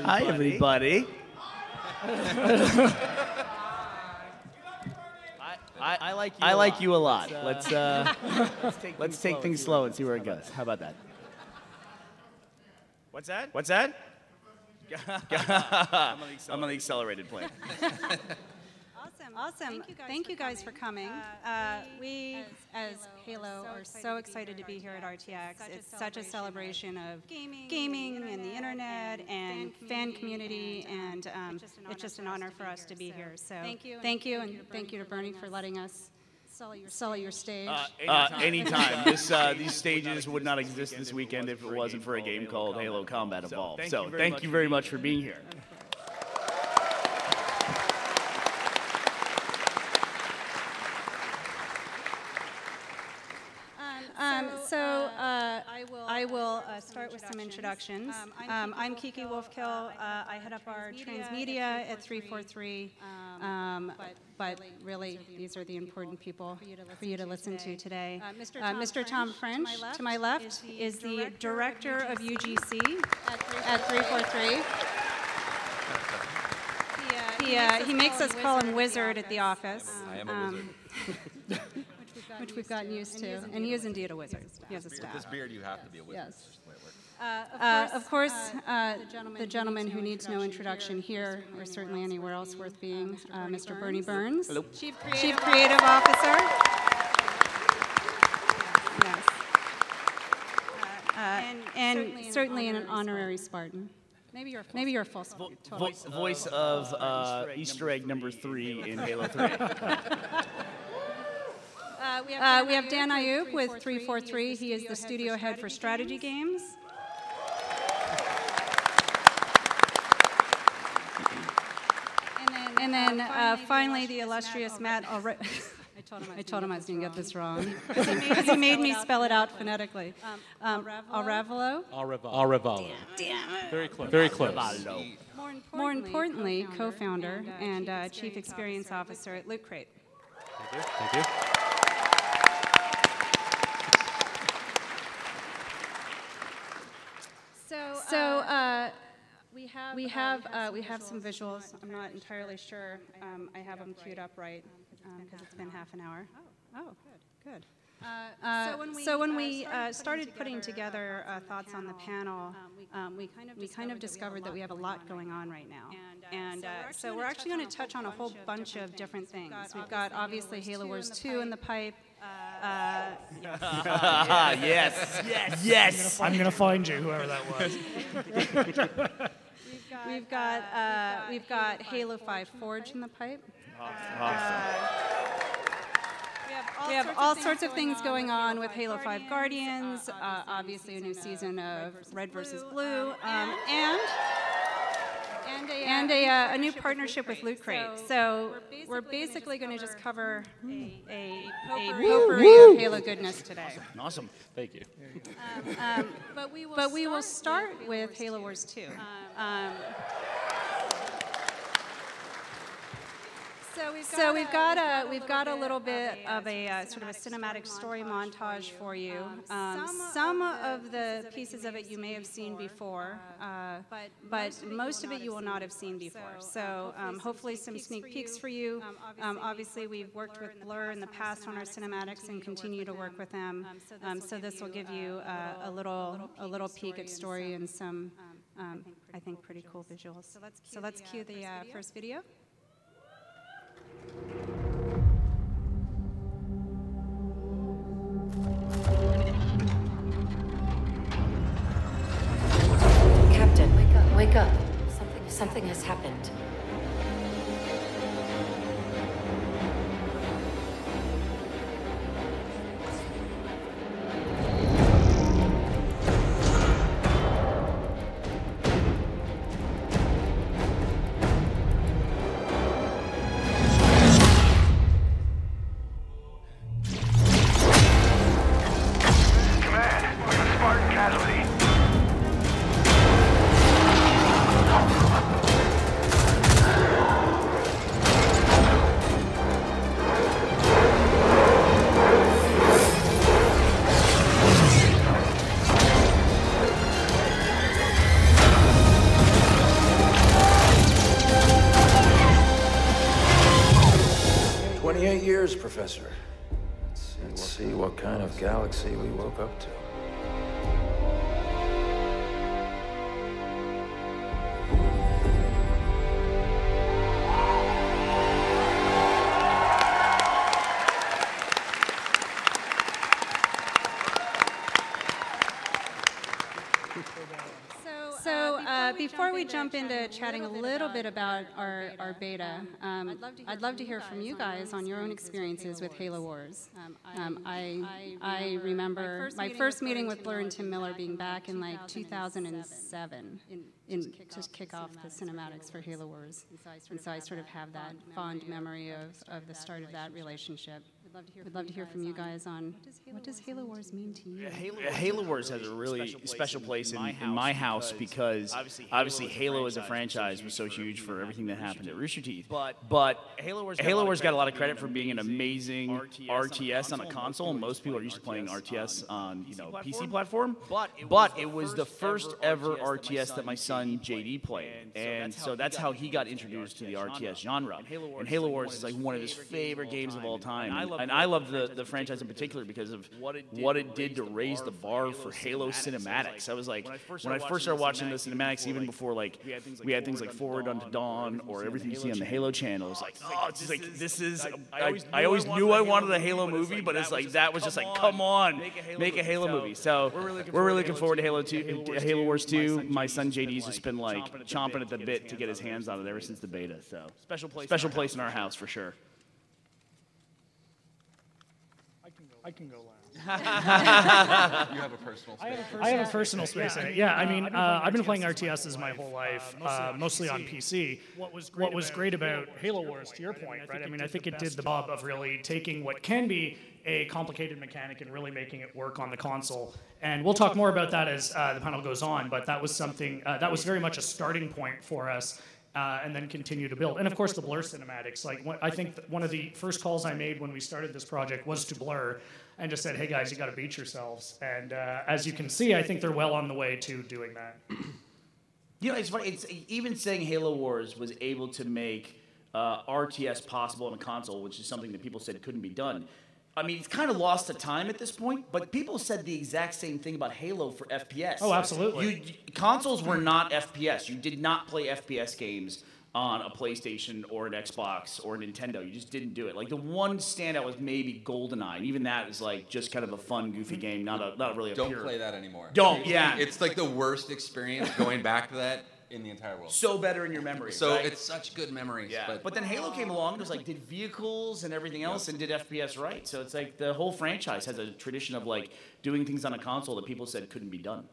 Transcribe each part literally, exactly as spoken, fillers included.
Hi, everybody. I, I like you. I like you a lot. Let's uh, let's take, let's take things slow and see where it goes. How about that? What's that? What's that? I'm on the accelerated plane. Awesome. Thank you guys for coming. Uh, we, as Halo, are so excited to be here at R T X. It's such a celebration of gaming and the internet and fan community, and um, it's just an honor for us to be here. So thank you, and thank you to Bernie for letting us sell your stage. Uh, anytime. This, uh, these stages would not exist this weekend if it wasn't for a game called Halo Combat Evolved. So thank you very much for being here. Um, so uh, I will uh, start with some introductions. Um, I'm Kiki Wolfkill. Uh, I head up our transmedia at three forty-three. Um, but really, these are the important people for you to listen to today. Uh, Mister Tom French, to my left, is the director of U G C at three forty-three. He, uh, he makes us call him Wizard at the office. I am a wizard. Which we've gotten used to, and he is indeed a wizard. He has a staff. With this beard, you have to be a wizard. Yes. Uh, of course, uh, the gentleman who needs no introduction here, or certainly anywhere else worth being, uh, Mister Bernie Burns, Hello. Chief Creative, Chief Creative Officer. Yes. Uh, and and certainly an honorary Spartan. Maybe you're Maybe you're a full Vo vo voice of uh, Easter egg number three in Halo three. Uh, we, have uh, we have Dan Ayub with three forty-three. He is the studio head for strategy games. And then uh, finally, the illustrious Matt Alre I told him I, I told him I was going to get this wrong because he made me spell it out phonetically. Um, Alravalo. Alravalo. Damn it. Very close. Very close. More importantly, More importantly co-founder and uh, chief experience officer at Loot Crate. Thank you. Thank you. So, so uh, we have we have uh, we have some visuals. I'm not entirely sure. Um, I have them queued up right because um, it's been half an hour. Oh, oh, good, good. Uh, so when we, so when we uh, started putting together uh, thoughts on the panel, um, we kind of we kind of discovered that we have a lot going on right now, and uh, so we're actually going to touch on a whole bunch of different things. We've got obviously Halo Wars two in the pipe. Uh, yes, yes, yes. I'm gonna find you, whoever that was. We've got uh, we've got Halo five Forge in the pipe. Awesome. Uh, we have all sorts of things going on with Halo five Guardians. Uh, obviously, a new season of Red versus Blue, um, and. And a, uh, a new partnership with Loot Crate. So we're basically going to just cover a, a, a potpourri of Halo goodness today. Awesome. Thank you. Um, um, but, we but we will start with Halo Wars two. Um, So we've got, so we've got a we've got a little bit of a uh, sort of a cinematic story montage for you. Um, some of the pieces of it you may have seen before, uh, but most of it you will not have seen before. So um, hopefully some sneak peeks for you. Um, obviously we've worked with Blur in the past on our cinematics and continue to work with them. Um, so this will give you uh, a little a little peek at story and some um, I think pretty cool visuals. So let's cue the uh, first video. Captain, wake up, wake up. Something, something has happened. twenty-eight years, Professor. Let's see what kind of galaxy we woke up to. So uh, before we jump into chatting a little bit about our, our beta, um, I'd love to hear from you guys on your own experiences with Halo Wars. Um, I, I remember my first meeting with Blur and Tim Miller being back in like two thousand seven in, in, to kick off the cinematics for Halo Wars. And so I sort of have that fond memory of, of the start of that relationship. We'd love to hear from you guys on what does Halo Wars mean to you? Halo, Halo Wars has a really special place in, in my house because obviously Halo as a franchise was so huge for everything that happened at Rooster Teeth. But Halo Wars got a lot of credit for being an amazing R T S on a console. Most people are used to playing R T S on, you know, P C platform. But it was the first ever R T S that my son J D played, and so that's how he got introduced to the R T S genre. And Halo Wars is like one of his favorite games of all time. And I love the, the franchise in particular because of what it did to raise the bar for Halo cinematics. I was like, when I first started watching the cinematics, even before like we had things like Forward Unto Dawn or everything you see on the Halo channel, it's like, oh, it's just like this is. I, I always knew I wanted a Halo movie, but it's like that was just like, come on, make a Halo movie. So we're really looking forward to Halo two, Halo Wars two. My son J D's just been like chomping at the bit to get his hands on it ever since the beta. So special place in our house for sure. I can go last. You have a personal space. I have a personal space in it. Yeah, I mean, uh, I've been playing R T Ss my whole life, uh, mostly on P C. What was great about Halo Wars, to your point, right? I mean, I think it did the job of really taking what can be a complicated mechanic and really making it work on the console. And we'll talk more about that as uh, the panel goes on, but that was something, uh, that was very much a starting point for us. Uh, and then continue to build. And of course the Blur cinematics. Like what, I think one of the first calls I made when we started this project was to Blur and just said, hey guys, you gotta beat yourselves. And uh, as you can see, I think they're well on the way to doing that. You know, it's funny, it's, even saying Halo Wars was able to make uh, R T S possible on a console, which is something that people said couldn't be done. I mean, it's kind of lost to time at this point, but people said the exact same thing about Halo for F P S. Oh, absolutely. You, consoles were not F P S. You did not play F P S games on a PlayStation or an Xbox or a Nintendo. You just didn't do it. Like, the one standout was maybe GoldenEye, and even that is, like, just kind of a fun, goofy game, not a not really a Don't pure... play that anymore. Don't, yeah. It's like the worst experience going back to that in the entire world. So better in your memory. So right? it's such good memories. Yeah. But, but then Halo came along and was like, did vehicles and everything else and did F P S right. So it's like the whole franchise has a tradition of like doing things on a console that people said couldn't be done.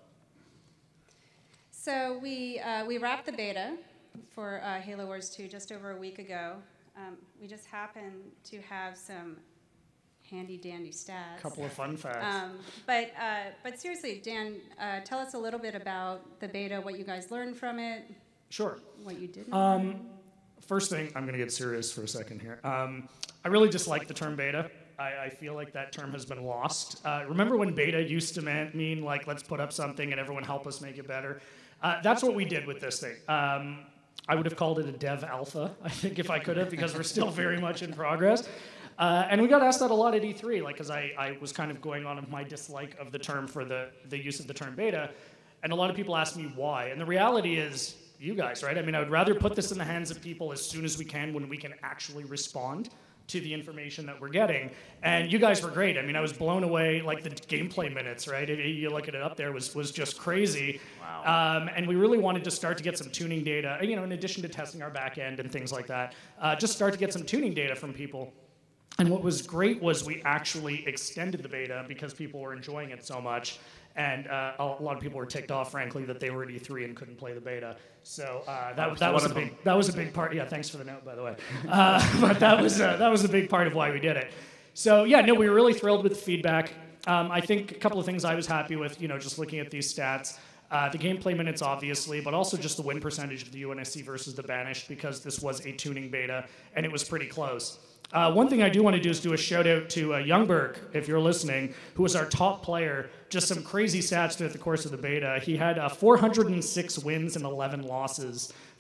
So we, uh, we wrapped the beta for uh, Halo Wars two just over a week ago. Um, we just happened to have some handy dandy stats. Couple of fun facts. Um, but, uh, but seriously, Dan, uh, tell us a little bit about the beta, what you guys learned from it. Sure. What you didn't um, learn. First thing, I'm going to get serious for a second here. Um, I really dislike the term beta. I, I feel like that term has been lost. Uh, remember when beta used to man, mean like, let's put up something and everyone help us make it better? Uh, that's what we did with this thing. Um, I would have called it a dev alpha, I think, if I could have, because we're still very much in progress. Uh, and we got asked that a lot at E three, like, because I, I was kind of going on of my dislike of the term for the, the use of the term beta. And a lot of people asked me why. And the reality is, you guys, right? I mean, I would rather put this in the hands of people as soon as we can when we can actually respond to the information that we're getting. And you guys were great. I mean, I was blown away, like the gameplay minutes, right? It, you look at it up there, was was just crazy. Wow. Um, and we really wanted to start to get some tuning data, you know, in addition to testing our back end and things like that, uh, just start to get some tuning data from people. And what was great was we actually extended the beta because people were enjoying it so much. And uh, a lot of people were ticked off, frankly, that they were at E three and couldn't play the beta. So uh, that, that was a big that was a big part. Yeah, thanks for the note, by the way. Uh, but that was uh, that was a big part of why we did it. So yeah, no, we were really thrilled with the feedback. Um, I think a couple of things I was happy with, you know, just looking at these stats. Uh, the gameplay minutes, obviously, but also just the win percentage of the U N S C versus the Banished, because this was a tuning beta, and it was pretty close. Uh, one thing I do want to do is do a shout out to uh, Youngberg, if you're listening, who was our top player. Just some crazy stats throughout the course of the beta. He had uh, four hundred six wins and eleven losses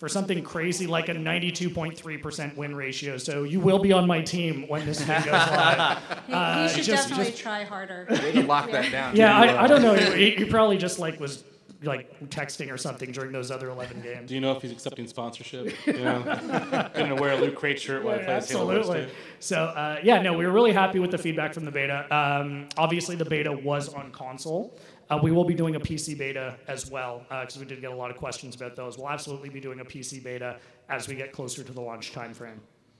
for something crazy like a ninety-two point three percent win ratio. So you will be on my team when this thing goes live. He, Uh, he should just- definitely just- try harder. Way to lock that down. Yeah, too. I, I don't know. He, he probably just like was like texting or something during those other eleven games. Do you know if he's accepting sponsorship? You know, gonna wear a Loot Crate shirt while he plays Halo Wars Absolutely. two? So uh, yeah, no, we were really happy with the feedback from the beta. Um, obviously, the beta was on console. Uh, we will be doing a P C beta as well because we did get a lot of questions about those. We'll absolutely be doing a P C beta as we get closer to the launch time frame.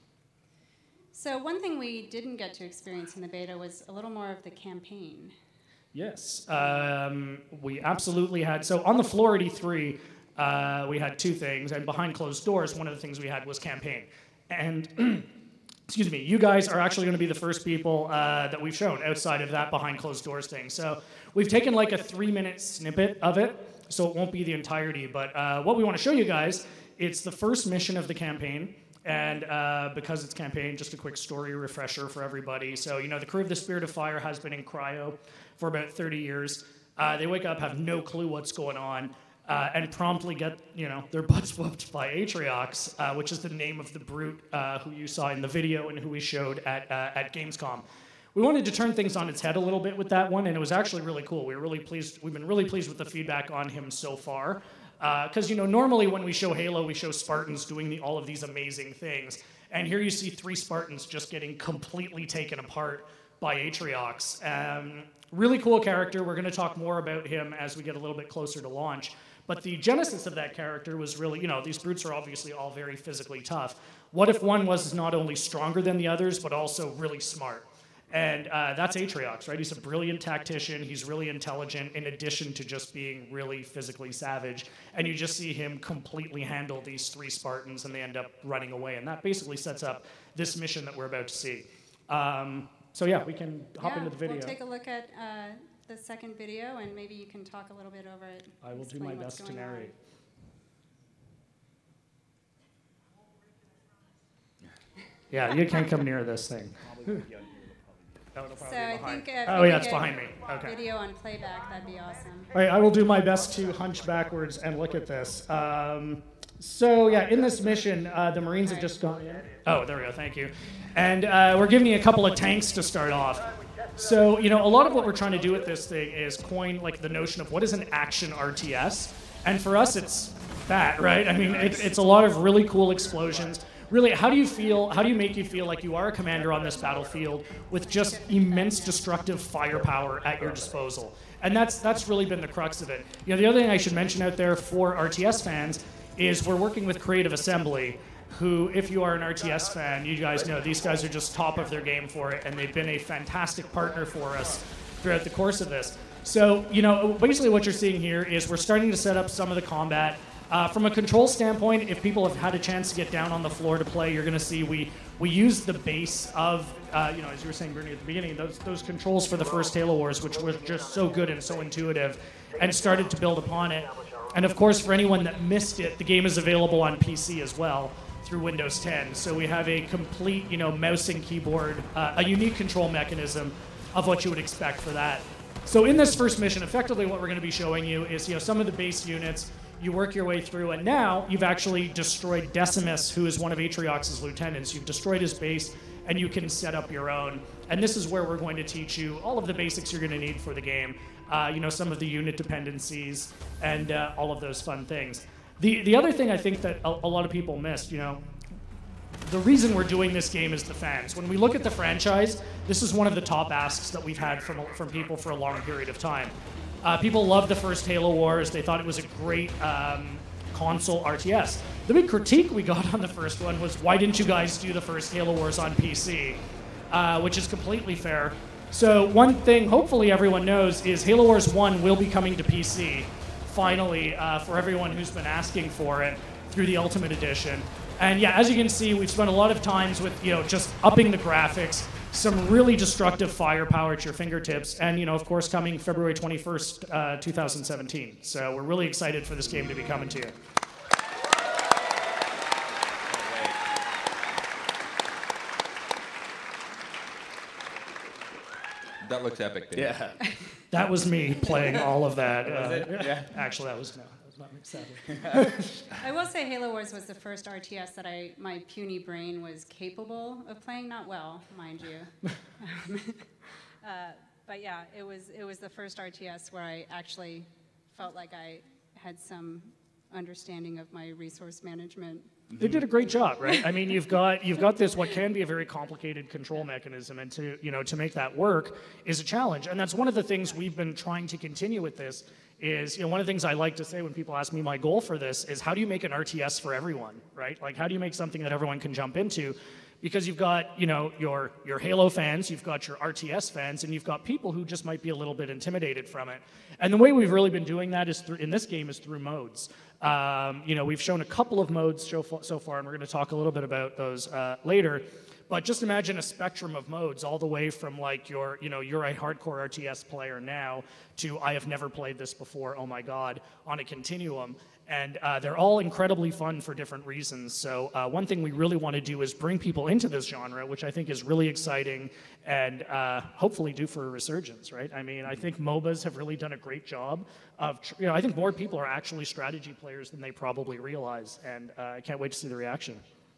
So one thing we didn't get to experience in the beta was a little more of the campaign. Yes, um, we absolutely had. So on the floor at E three, uh, we had two things, and behind closed doors, one of the things we had was campaign. And excuse me, you guys are actually going to be the first people uh, that we've shown outside of that behind closed doors thing. So we've taken like a three-minute snippet of it, so it won't be the entirety. But uh, what we want to show you guys, it's the first mission of the campaign. And uh, because it's campaign, just a quick story refresher for everybody. So, you know, the crew of the Spirit of Fire has been in cryo for about thirty years. Uh, they wake up, have no clue what's going on, uh, and promptly get, you know, their butts whooped by Atriox, uh, which is the name of the brute uh, who you saw in the video and who we showed at, uh, at Gamescom. We wanted to turn things on its head a little bit with that one, and it was actually really cool. We were really pleased. We've been really pleased with the feedback on him so far. Because, uh, you know, normally when we show Halo, we show Spartans doing the, all of these amazing things. And here you see three Spartans just getting completely taken apart by Atriox. Um, really cool character. We're going to talk more about him as we get a little bit closer to launch. But the genesis of that character was really, you know, these brutes are obviously all very physically tough. What if one was not only stronger than the others, but also really smart? And uh, that's Atriox, right? He's a brilliant tactician. He's really intelligent in addition to just being really physically savage. And you just see him completely handle these three Spartans and they end up running away. And that basically sets up this mission that we're about to see. Um, so yeah, we can hop yeah, into the video. We'll take a look at uh, the second video and maybe you can talk a little bit over it. I will do my best to narrate. Yeah, you can't come near this thing. So I think if Oh we yeah, could it's get behind me. Okay. video on playback, that'd be awesome. All right, I will do my best to hunch backwards and look at this. Um, so yeah, in this mission, uh, the Marines have just gone in. Oh, there we go, thank you. And uh, we're giving you a couple of tanks to start off. So, you know, a lot of what we're trying to do with this thing is coin like the notion of what is an action R T S. And for us, it's that, right? I mean, it, it's a lot of really cool explosions. Really, how do you feel, how do you make you feel like you are a commander on this battlefield with just immense destructive firepower at your disposal? And that's that's really been the crux of it. You know, the other thing I should mention out there for R T S fans is we're working with Creative Assembly, who, if you are an R T S fan, you guys know these guys are just top of their game for it, and they've been a fantastic partner for us throughout the course of this. So, you know, basically what you're seeing here is we're starting to set up some of the combat. Uh, from a control standpoint, if people have had a chance to get down on the floor to play, you're going to see we we use the base of, uh, you know, as you were saying, Bernie, at the beginning, those those controls for the first Halo Wars, which were just so good and so intuitive, and started to build upon it. And of course, for anyone that missed it, the game is available on P C as well through Windows ten. So we have a complete, you know, mouse and keyboard, uh, a unique control mechanism of what you would expect for that. So in this first mission, effectively what we're going to be showing you is, you know, some of the base units. You work your way through, and now you've actually destroyed Decimus, who is one of Atriox's lieutenants. You've destroyed his base, and you can set up your own. And this is where we're going to teach you all of the basics you're going to need for the game. Uh, you know, some of the unit dependencies and uh, all of those fun things. The the other thing I think that a, a lot of people missed, you know, the reason we're doing this game is the fans. When we look at the franchise, this is one of the top asks that we've had from from people for a long period of time. Uh, people loved the first Halo Wars. They thought it was a great um, console R T S. The big critique we got on the first one was, why didn't you guys do the first Halo Wars on P C? Uh, which is completely fair. So one thing hopefully everyone knows is Halo Wars one will be coming to P C, finally, uh, for everyone who's been asking for it through the Ultimate Edition. And yeah, as you can see, we've spent a lot of times with, you know, just upping the graphics, some really destructive firepower at your fingertips, and, you know, of course, coming February twenty-first, uh, two thousand seventeen. So we're really excited for this game to be coming to you. That looks epic, Dave. Yeah. That was me playing all of that. Uh, Yeah. Actually, that was no, that was not me. sadly. I will say Halo Wars was the first R T S that I, my puny brain was capable of playing. Not well, mind you. um, uh, but yeah, it was it was the first R T S where I actually felt like I had some understanding of my resource management. They did a great job, right? I mean, you've got you've got this what can be a very complicated control mechanism, and to you know to make that work is a challenge. And that's one of the things we've been trying to continue with this. Is you know one of the things I like to say when people ask me my goal for this is how do you make an R T S for everyone, right? Like how do you make something that everyone can jump into? Because you've got you know your your Halo fans, you've got your R T S fans, and you've got people who just might be a little bit intimidated from it. And the way we've really been doing that is through in this game is through modes. Um, you know, we've shown a couple of modes so far, and we're going to talk a little bit about those uh, later. But just imagine a spectrum of modes, all the way from like your, you know, you're a hardcore R T S player now to I have never played this before, oh my god, on a continuum. And uh, they're all incredibly fun for different reasons. So uh, one thing we really want to do is bring people into this genre, which I think is really exciting and uh, hopefully due for a resurgence, right? I mean, I think MOBAs have really done a great job of, you know, I think more people are actually strategy players than they probably realize, and uh, I can't wait to see the reaction.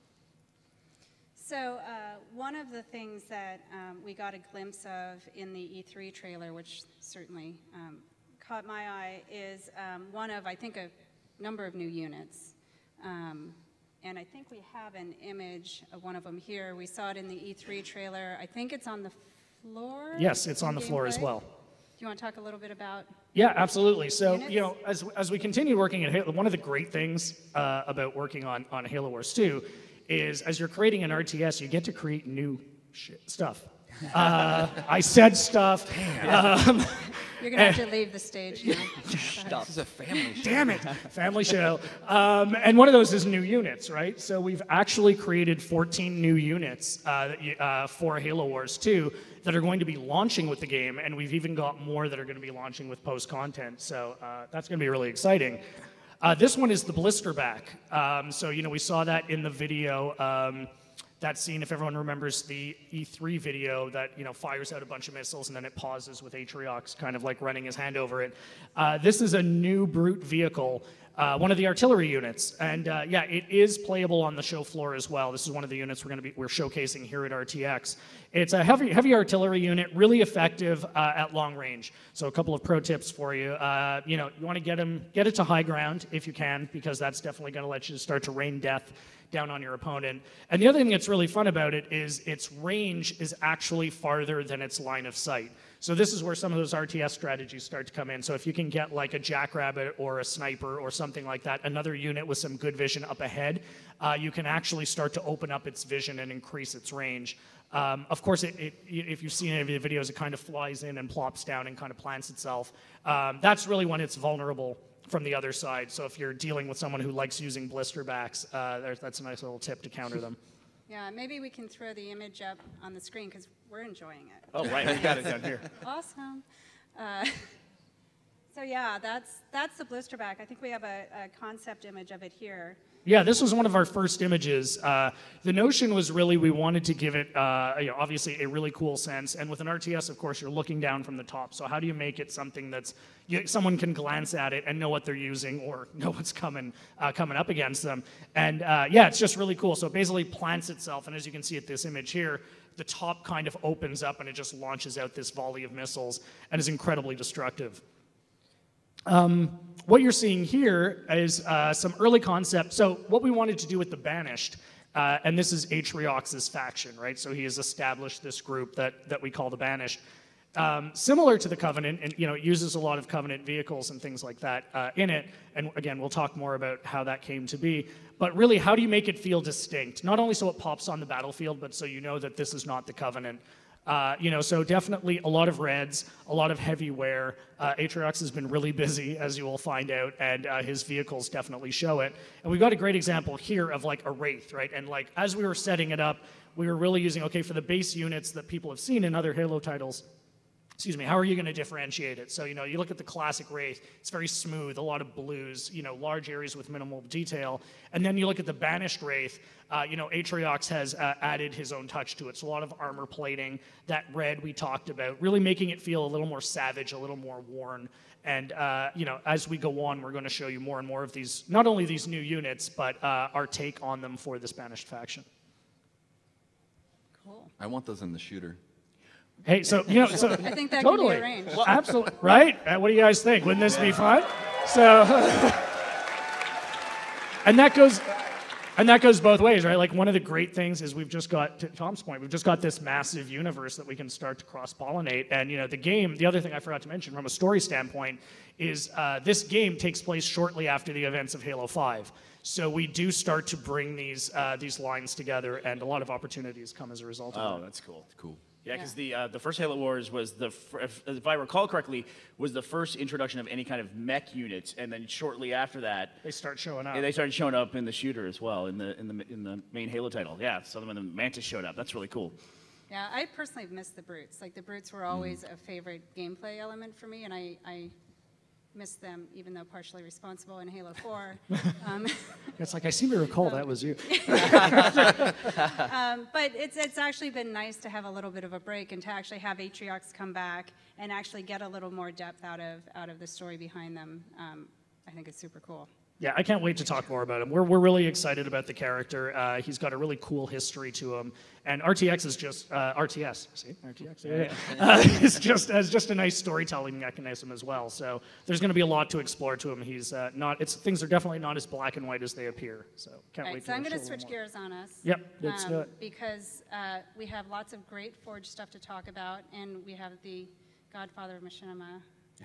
So uh, one of the things that um, we got a glimpse of in the E three trailer, which certainly um, caught my eye, is um, one of, I think, a number of new units. Um, and I think we have an image of one of them here. We saw it in the E three trailer. I think it's on the floor? Yes, it's on the floor gameplay. as well. Do you want to talk a little bit about? Yeah, absolutely. So, units? you know, as, as we continue working at Halo, one of the great things uh, about working on, on Halo Wars two is as you're creating an R T S, you get to create new shit, stuff. Uh, I said stuff. Um, You're going to have to leave the stage now. This is a family show. Damn it, family show. Um, and one of those is new units, right? So we've actually created fourteen new units uh, that you, uh, for Halo Wars two that are going to be launching with the game, and we've even got more that are going to be launching with post-content. So uh, that's going to be really exciting. Uh, this one is the Blisterback. Um, so, you know, we saw that in the video. Um, That scene, if everyone remembers the E three video that, you know, fires out a bunch of missiles and then it pauses with Atriox kind of like running his hand over it. Uh, this is a new Brute vehicle, uh, one of the artillery units. And uh, yeah, it is playable on the show floor as well. This is one of the units we're going to be, we're showcasing here at R T X. It's a heavy, heavy artillery unit, really effective uh, at long range. So a couple of pro tips for you. Uh, you know, you want to get them, get it to high ground if you can, because that's definitely going to let you start to rain death down on your opponent. And the other thing that's really fun about it is its range is actually farther than its line of sight. So this is where some of those R T S strategies start to come in. So if you can get like a Jackrabbit or a Sniper or something like that, another unit with some good vision up ahead, uh, you can actually start to open up its vision and increase its range. Um, of course, it, it, if you've seen any of the videos, it kind of flies in and plops down and kind of plants itself. Um, that's really when it's vulnerable from the other side. So if you're dealing with someone who likes using blisterbacks, uh, that's a nice little tip to counter them. Yeah, maybe we can throw the image up on the screen because we're enjoying it. Oh, right, we got it down here. Awesome. Uh, so yeah, that's that's the Blisterback. I think we have a, a concept image of it here. Yeah, this was one of our first images. Uh, the notion was really we wanted to give it, uh, you know, obviously a really cool sense. And with an R T S, of course, you're looking down from the top. So how do you make it something that's you, someone can glance at it and know what they're using or know what's coming uh, coming up against them? And uh, yeah, it's just really cool. So it basically plants itself, and as you can see at this image here, the top kind of opens up and it just launches out this volley of missiles and is incredibly destructive. Um, what you're seeing here is uh, some early concept. So what we wanted to do with the Banished, uh, and this is Atriox's faction, right? So he has established this group that, that we call the Banished. Um, similar to the Covenant, and you know, it uses a lot of Covenant vehicles and things like that uh, in it. And again, we'll talk more about how that came to be. But really, how do you make it feel distinct? Not only so it pops on the battlefield, but so you know that this is not the Covenant. Uh, you know, so definitely a lot of reds, a lot of heavy wear. Uh, Atriox has been really busy, as you will find out, and uh, his vehicles definitely show it. And we've got a great example here of like a Wraith, right? And like as we were setting it up, we were really using, okay, for the base units that people have seen in other Halo titles, excuse me, how are you going to differentiate it? So, you know, you look at the classic Wraith, it's very smooth, a lot of blues, you know, large areas with minimal detail. And then you look at the Banished Wraith, uh, you know, Atriox has uh, added his own touch to it. So a lot of armor plating, that red we talked about, really making it feel a little more savage, a little more worn. And, uh, you know, as we go on, we're going to show you more and more of these, not only these new units, but uh, our take on them for this Banished faction. Cool. I want those in the shooter. Hey, so, you know, so I think that totally. can be arranged. Well, absolutely. Right? Uh, what do you guys think? Wouldn't this be fun? So, and that goes, and that goes both ways, right? Like, one of the great things is we've just got, to Tom's point, we've just got this massive universe that we can start to cross-pollinate. And, you know, the game, the other thing I forgot to mention from a story standpoint is uh, this game takes place shortly after the events of Halo five. So we do start to bring these, uh, these lines together, and a lot of opportunities come as a result of Oh, that. that's cool. Cool. Yeah, because the uh, the first Halo Wars was the fir- if, if I recall correctly was the first introduction of any kind of mech units, and then shortly after that They start showing up. they started showing up in the shooter as well in the in the in the main Halo title. Yeah, so when the Mantis showed up, that's really cool. Yeah, I personally miss the brutes. Like, the brutes were always a favorite gameplay element for me, and I, I missed them, even though partially responsible in Halo four. um, It's like, I seem to recall that was you. um, but it's, it's actually been nice to have a little bit of a break and to actually have Atriox come back and actually get a little more depth out of, out of the story behind them. Um, I think it's super cool. Yeah, I can't wait to talk more about him. We're, we're really excited about the character. Uh, he's got a really cool history to him. And R T X is just, uh, R T S, see, R T X, yeah, yeah. Uh, it's just, uh, just a nice storytelling mechanism as well. So there's going to be a lot to explore to him. He's uh, not, it's, things are definitely not as black and white as they appear. So can't All wait right, to so I'm show going to a switch little more. gears on us. Yep, let's do it. Because uh, we have lots of great Forge stuff to talk about, and we have the Godfather of Machinima.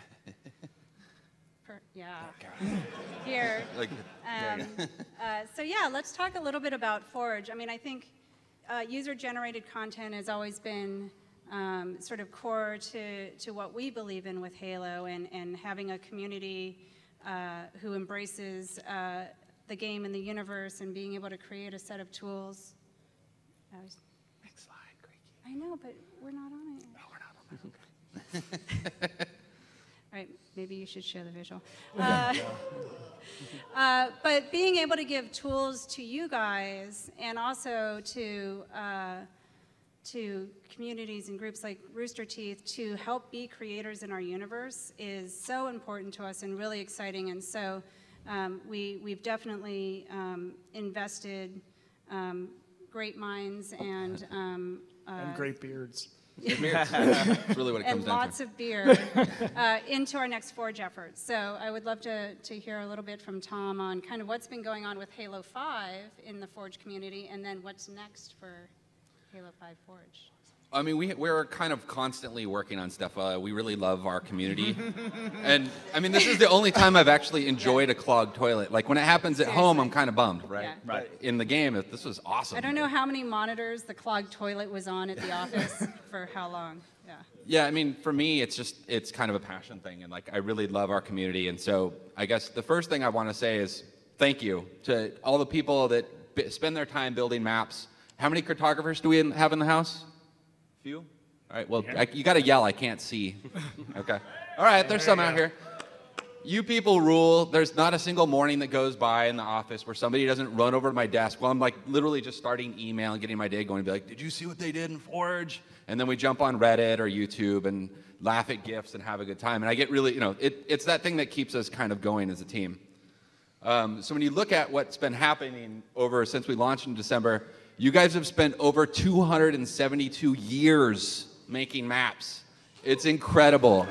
Per, yeah. Here. Like, Um, uh, so yeah, let's talk a little bit about Forge. I mean, I think uh, user-generated content has always been um, sort of core to, to what we believe in with Halo, and, and having a community uh, who embraces uh, the game and the universe and being able to create a set of tools. I was, next slide, Craigie. I know, but we're not on it. No, we're not on that. All right, maybe you should share the visual. Uh, uh, but being able to give tools to you guys and also to uh, to communities and groups like Rooster Teeth to help be creators in our universe is so important to us and really exciting. And so um, we, we've definitely um, invested um, great minds and um, uh, And great beards. That's really what it comes and down lots to. of beer uh, into our next Forge efforts. So I would love to, to hear a little bit from Tom on kind of what's been going on with Halo five in the Forge community, and then what's next for Halo five Forge. I mean, we, we're kind of constantly working on stuff. Uh, we really love our community. And, I mean, this is the only time I've actually enjoyed a clogged toilet. Like, when it happens at home, I'm kind of bummed, right? Yeah. Right. In the game, it- this was awesome. I don't know how many monitors the clogged toilet was on at the office for how long. Yeah. Yeah, I mean, for me, it's just, it's kind of a passion thing. And, like, I really love our community. And so I guess the first thing I want to say is thank you to all the people that b- spend their time building maps. How many cartographers do we in- have in the house? Few? All right, well, I, you got to yell. I can't see. Okay. All right, there's some out here. You people rule. There's not a single morning that goes by in the office where somebody doesn't run over to my desk while I'm like literally just starting email and getting my day going and be like, did you see what they did in Forge? And then we jump on Reddit or YouTube and laugh at GIFs and have a good time. And I get really, you know, it, it's that thing that keeps us kind of going as a team. Um, so when you look at what's been happening over since we launched in December, you guys have spent over two hundred seventy-two years making maps. It's incredible.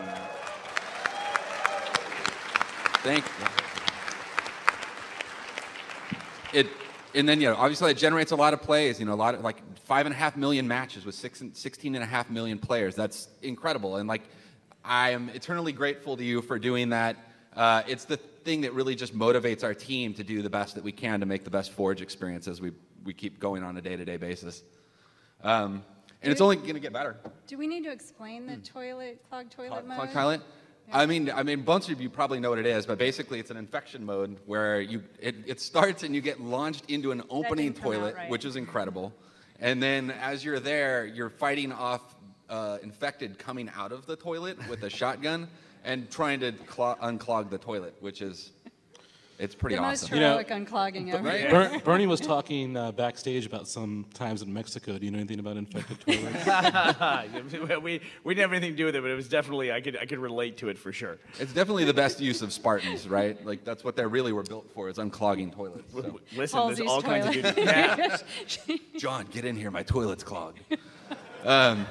Thank you. It, and then, you know, obviously it generates a lot of plays, you know, a lot of, like, five and a half million matches with six, sixteen and a half million players. That's incredible. And, like, I am eternally grateful to you for doing that. Uh, it's the thing that really just motivates our team to do the best that we can to make the best Forge experience as we, we keep going on a day-to-day basis. Um, and it's only going to get better. Do we need to explain the toilet, clogged toilet Clog- mode? clog toilet? I mean, I mean, a bunch of you probably know what it is, but basically it's an infection mode where you it, it starts and you get launched into an opening didn't come out toilet, right. which is incredible. And then as you're there, you're fighting off uh, infected coming out of the toilet with a shotgun and trying to clo- unclog the toilet, which is, it's pretty The awesome. most heroic unclogging ever. Right? Ber- Bernie was talking uh, backstage about some times in Mexico. Do you know anything about infected toilets? we we didn't have anything to do with it, but it was definitely I could I could relate to it for sure. It's definitely the best use of Spartans, right? Like that's what they really were built for, is unclogging toilets. So. Listen, Halsey's there's all kinds of toilet. good. Yeah. John, get in here, my toilet's clogged. Um,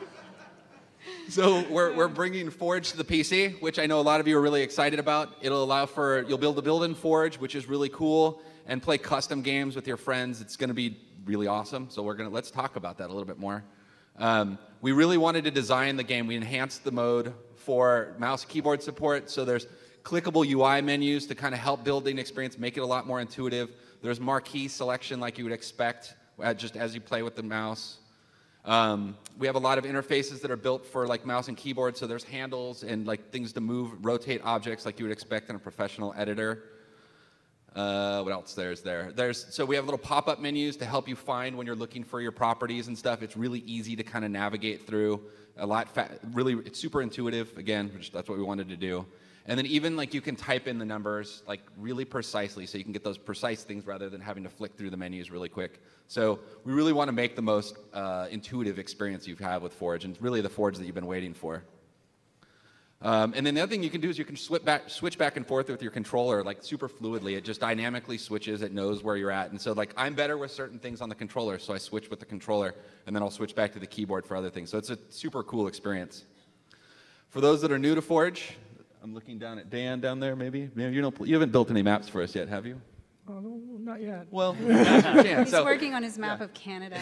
so we're, we're bringing Forge to the P C, which I know a lot of you are really excited about. It'll allow for, you'll be able to build in Forge, which is really cool, and play custom games with your friends. It's gonna be really awesome. So we're gonna, let's talk about that a little bit more. Um, we really wanted to design the game. We enhanced the mode for mouse keyboard support. So there's clickable U I menus to kind of help building experience, make it a lot more intuitive. There's marquee selection like you would expect uh, just as you play with the mouse. Um, we have a lot of interfaces that are built for like mouse and keyboard, so there's handles and like things to move, rotate objects like you would expect in a professional editor. Uh, what else there's there? There's so we have little pop-up menus to help you find when you're looking for your properties and stuff. It's really easy to kind of navigate through. A lot, fa- really, it's super intuitive. Again, which that's what we wanted to do. And then even like you can type in the numbers like really precisely, so you can get those precise things rather than having to flick through the menus really quick. So we really want to make the most uh, intuitive experience you've had with Forge, and really the Forge that you've been waiting for. Um, and then the other thing you can do is you can switch back, switch back and forth with your controller like super fluidly. It just dynamically switches. It knows where you're at. And so like I'm better with certain things on the controller, so I switch with the controller, and then I'll switch back to the keyboard for other things. So it's a super cool experience. For those that are new to Forge, I'm looking down at Dan down there, maybe. Maybe you, don't, you haven't built any maps for us yet, have you? Oh, no, not yet. Well, you can. He's So, working on his map of Canada.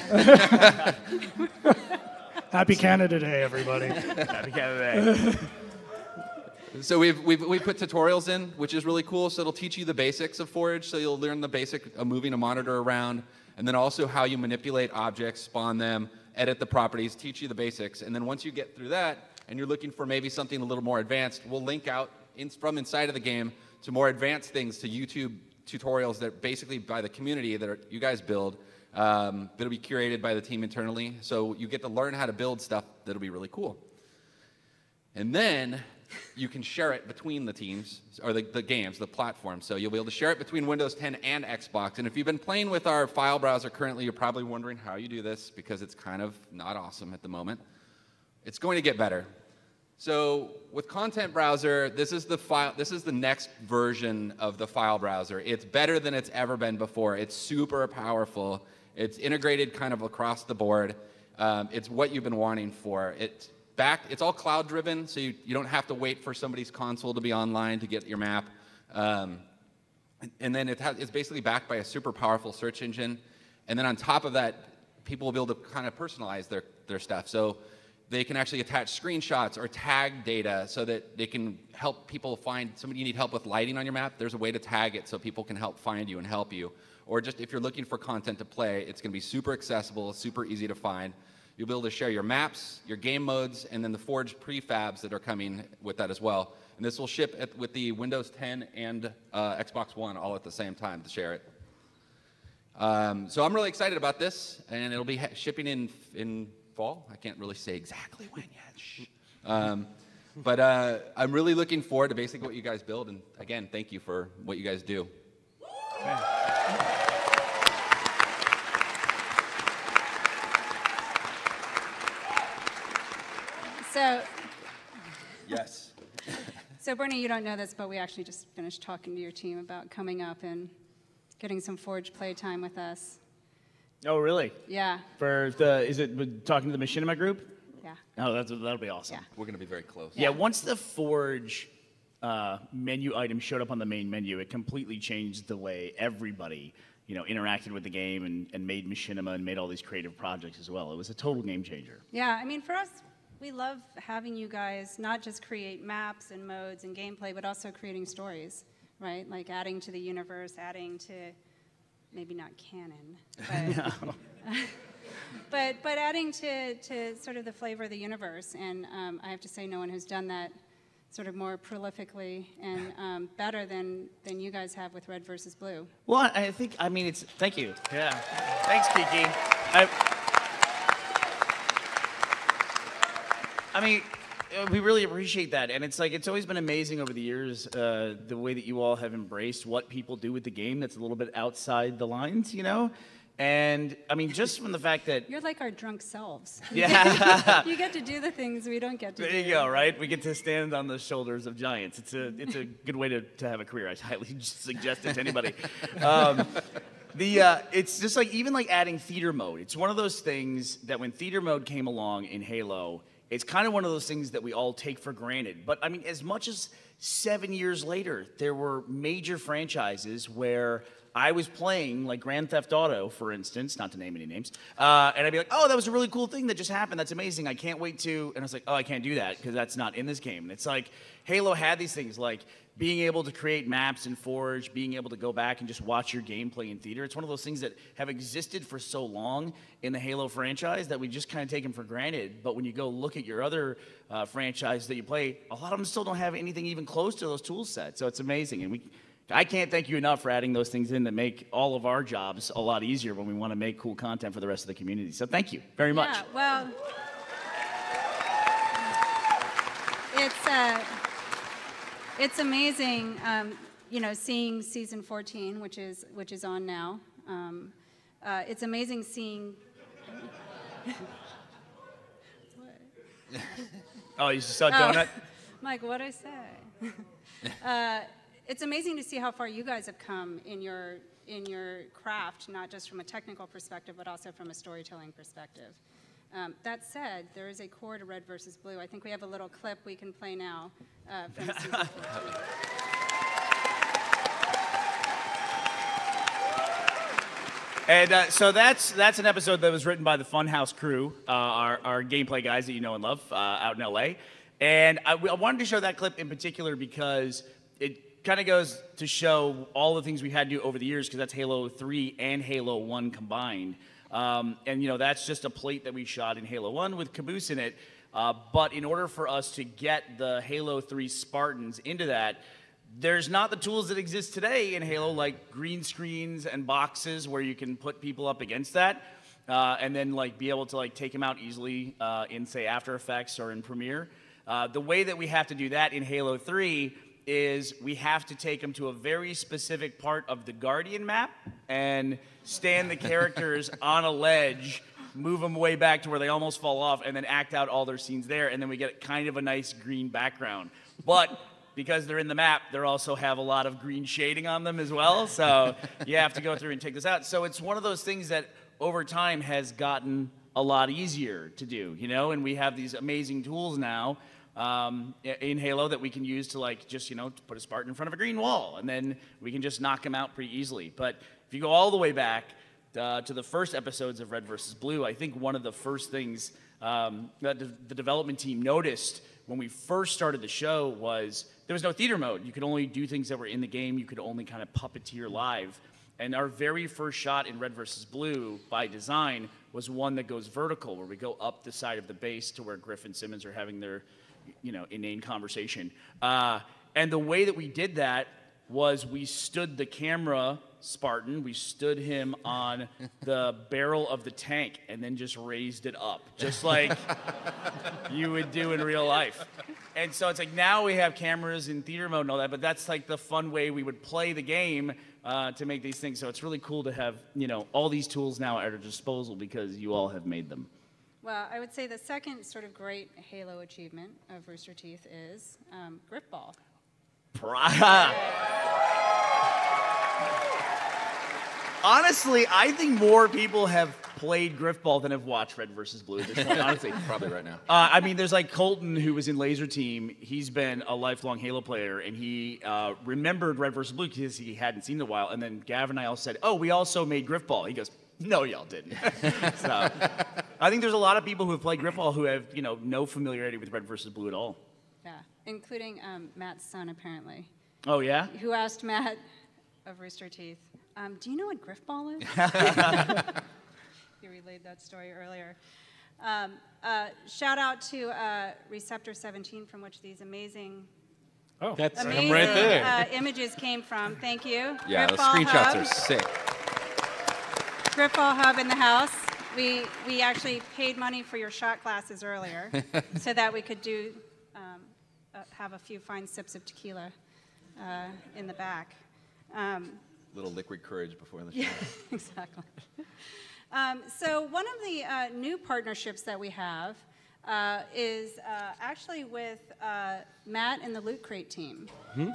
Happy Canada Day, everybody. Happy Canada Day. so we've, we've, we put tutorials in, which is really cool. So it'll teach you the basics of Forge. So you'll learn the basic of moving a monitor around, and then also how you manipulate objects, spawn them, edit the properties, teach you the basics. And then once you get through that, and you're looking for maybe something a little more advanced, we'll link out in, from inside of the game to more advanced things, to YouTube tutorials that are basically by the community that are, you guys build, um, that'll be curated by the team internally. So you get to learn how to build stuff that'll be really cool. And then you can share it between the teams, or the, the games, the platforms. So you'll be able to share it between Windows ten and Xbox. And if you've been playing with our file browser currently, you're probably wondering how you do this, because it's kind of not awesome at the moment. It's going to get better. So with Content Browser, this is the file. This is the next version of the file browser. It's better than it's ever been before. It's super powerful. It's integrated kind of across the board. Um, it's what you've been wanting for. It's back. It's all cloud-driven, so you, you don't have to wait for somebody's console to be online to get your map. Um, and, and then it has, it's basically backed by a super powerful search engine. And then on top of that, people will be able to kind of personalize their their stuff. So they can actually attach screenshots or tag data so that they can help people find somebody you need help with lighting on your map. There's a way to tag it so people can help find you and help you. Or just if you're looking for content to play, it's going to be super accessible, super easy to find. You'll be able to share your maps, your game modes, and then the Forge prefabs that are coming with that as well. And this will ship at, with the Windows ten and uh, Xbox One all at the same time to share it. Um, so I'm really excited about this, and it'll be shipping in in fall. I can't really say exactly when yet. Shh. Um, but uh, I'm really looking forward to basically what you guys build. And again, thank you for what you guys do. Okay. So, Yes. so Bernie, you don't know this, but we actually just finished talking to your team about coming up and getting some Forge playtime with us. Oh, really? Yeah, For the is it with talking to the Machinima group? yeah, Oh, that's that'll be awesome. yeah. We're going to be very close. Yeah, once the Forge uh, menu item showed up on the main menu, it completely changed the way everybody, you know, interacted with the game and, and made Machinima and made all these creative projects as well. It was a total game changer. Yeah, I mean, for us, we love having you guys not just create maps and modes and gameplay, but also creating stories, right? Like adding to the universe, adding to, maybe not canon, but, but, but adding to, to sort of the flavor of the universe. And um, I have to say, no one has done that sort of more prolifically and um, better than, than you guys have with Red versus Blue. Well, I think, I mean, it's, thank you. Yeah. Thanks, Kiki. I, I mean, uh, we really appreciate that, and it's like it's always been amazing over the years uh, the way that you all have embraced what people do with the game that's a little bit outside the lines, you know. And I mean, just from the fact that You're like our drunk selves. yeah, You get to do the things we don't get to there do. you go, right? We get to stand on the shoulders of giants. It's a it's a good way to, to have a career. I highly suggest it to anybody. Um, the uh, it's just like even like adding theater mode. It's one of those things that when theater mode came along in Halo, it's kind of one of those things that we all take for granted. But I mean, as much as seven years later, there were major franchises where I was playing, like Grand Theft Auto, for instance, not to name any names, uh, and I'd be like, oh, that was a really cool thing that just happened. That's amazing. I can't wait to, and I was like, oh, I can't do that because that's not in this game. And it's like Halo had these things like being able to create maps in Forge, being able to go back and just watch your gameplay in theater. It's one of those things that have existed for so long in the Halo franchise that we just kind of take them for granted. But when you go look at your other uh, franchises that you play, a lot of them still don't have anything even close to those tool sets. So it's amazing. And we I can't thank you enough for adding those things in that make all of our jobs a lot easier when we want to make cool content for the rest of the community. So thank you very much. Yeah, well, it's uh, it's amazing, um, you know, seeing season fourteen, which is which is on now. Um, uh, it's amazing seeing. Oh, you saw Donut? Oh. Mike, what'd I say? uh, It's amazing to see how far you guys have come in your in your craft, not just from a technical perspective, but also from a storytelling perspective. Um, that said, there is a core to Red versus Blue. I think we have a little clip we can play now uh, from season fourteen. And uh, so that's that's an episode that was written by the Funhouse crew, uh, our, our gameplay guys that you know and love uh, out in L A. And I, I wanted to show that clip in particular because it kind of goes to show all the things we had to do over the years, because that's Halo three and Halo one combined. Um, and, you know, that's just a plate that we shot in Halo one with Caboose in it. Uh, but in order for us to get the Halo three Spartans into that, there's not the tools that exist today in Halo, like green screens and boxes where you can put people up against that uh, and then, like, be able to, like, take them out easily uh, in, say, After Effects or in Premiere. Uh, the way that we have to do that in Halo three is we have to take them to a very specific part of the Guardian map and stand the characters on a ledge, move them way back to where they almost fall off, and then act out all their scenes there, and then we get kind of a nice green background. But because they're in the map, they also have a lot of green shading on them as well, so you have to go through and take this out. So it's one of those things that over time has gotten a lot easier to do, you know, and we have these amazing tools now Um, in Halo that we can use to, like, just, you know, put a Spartan in front of a green wall, and then we can just knock him out pretty easily. But if you go all the way back uh, to the first episodes of Red versus Blue, I think one of the first things um, that the development team noticed when we first started the show was there was no theater mode. You could only do things that were in the game. You could only kind of puppeteer live. And our very first shot in Red versus Blue, by design, was one that goes vertical, where we go up the side of the base to where Griff and Simmons are having their, you know, inane conversation. Uh, and the way that we did that was we stood the camera Spartan, we stood him on the barrel of the tank and then just raised it up, just like you would do in real life. And so it's like now we have cameras in theater mode and all that, but that's like the fun way we would play the game uh, to make these things. So it's really cool to have, you know, all these tools now at our disposal because you all have made them. Well, I would say the second sort of great Halo achievement of Rooster Teeth is um, Grip Ball. Honestly, I think more people have played Griffball than have watched Red versus Blue at this point, honestly. Probably right now. Uh, I mean, there's like Colton, who was in Laser Team. He's been a lifelong Halo player, and he uh, remembered Red versus Blue because he hadn't seen it in a while. And then Gavin and I all said, oh, we also made Griffball. He goes, no, y'all didn't. So I think there's a lot of people who have played Griffball who have, you know, no familiarity with Red versus Blue at all. Yeah, including um, Matt's son, apparently. Oh, yeah? Who asked Matt of Rooster Teeth, um, do you know what Griffball is? He relayed that story earlier. Um, uh, shout out to uh, Receptor seventeen, from which these amazing, Oh, that's amazing I'm right there. uh, images came from. Thank you. Yeah, the Griffball screenshots Hub. are sick. Griffball Hub in the house. we, we actually paid money for your shot glasses earlier so that we could do, um, uh, have a few fine sips of tequila uh, in the back. Um, Little liquid courage before the show. yeah, exactly. Um, so one of the uh, new partnerships that we have uh, is uh, actually with uh, Matt and the Loot Crate team. Mm-hmm.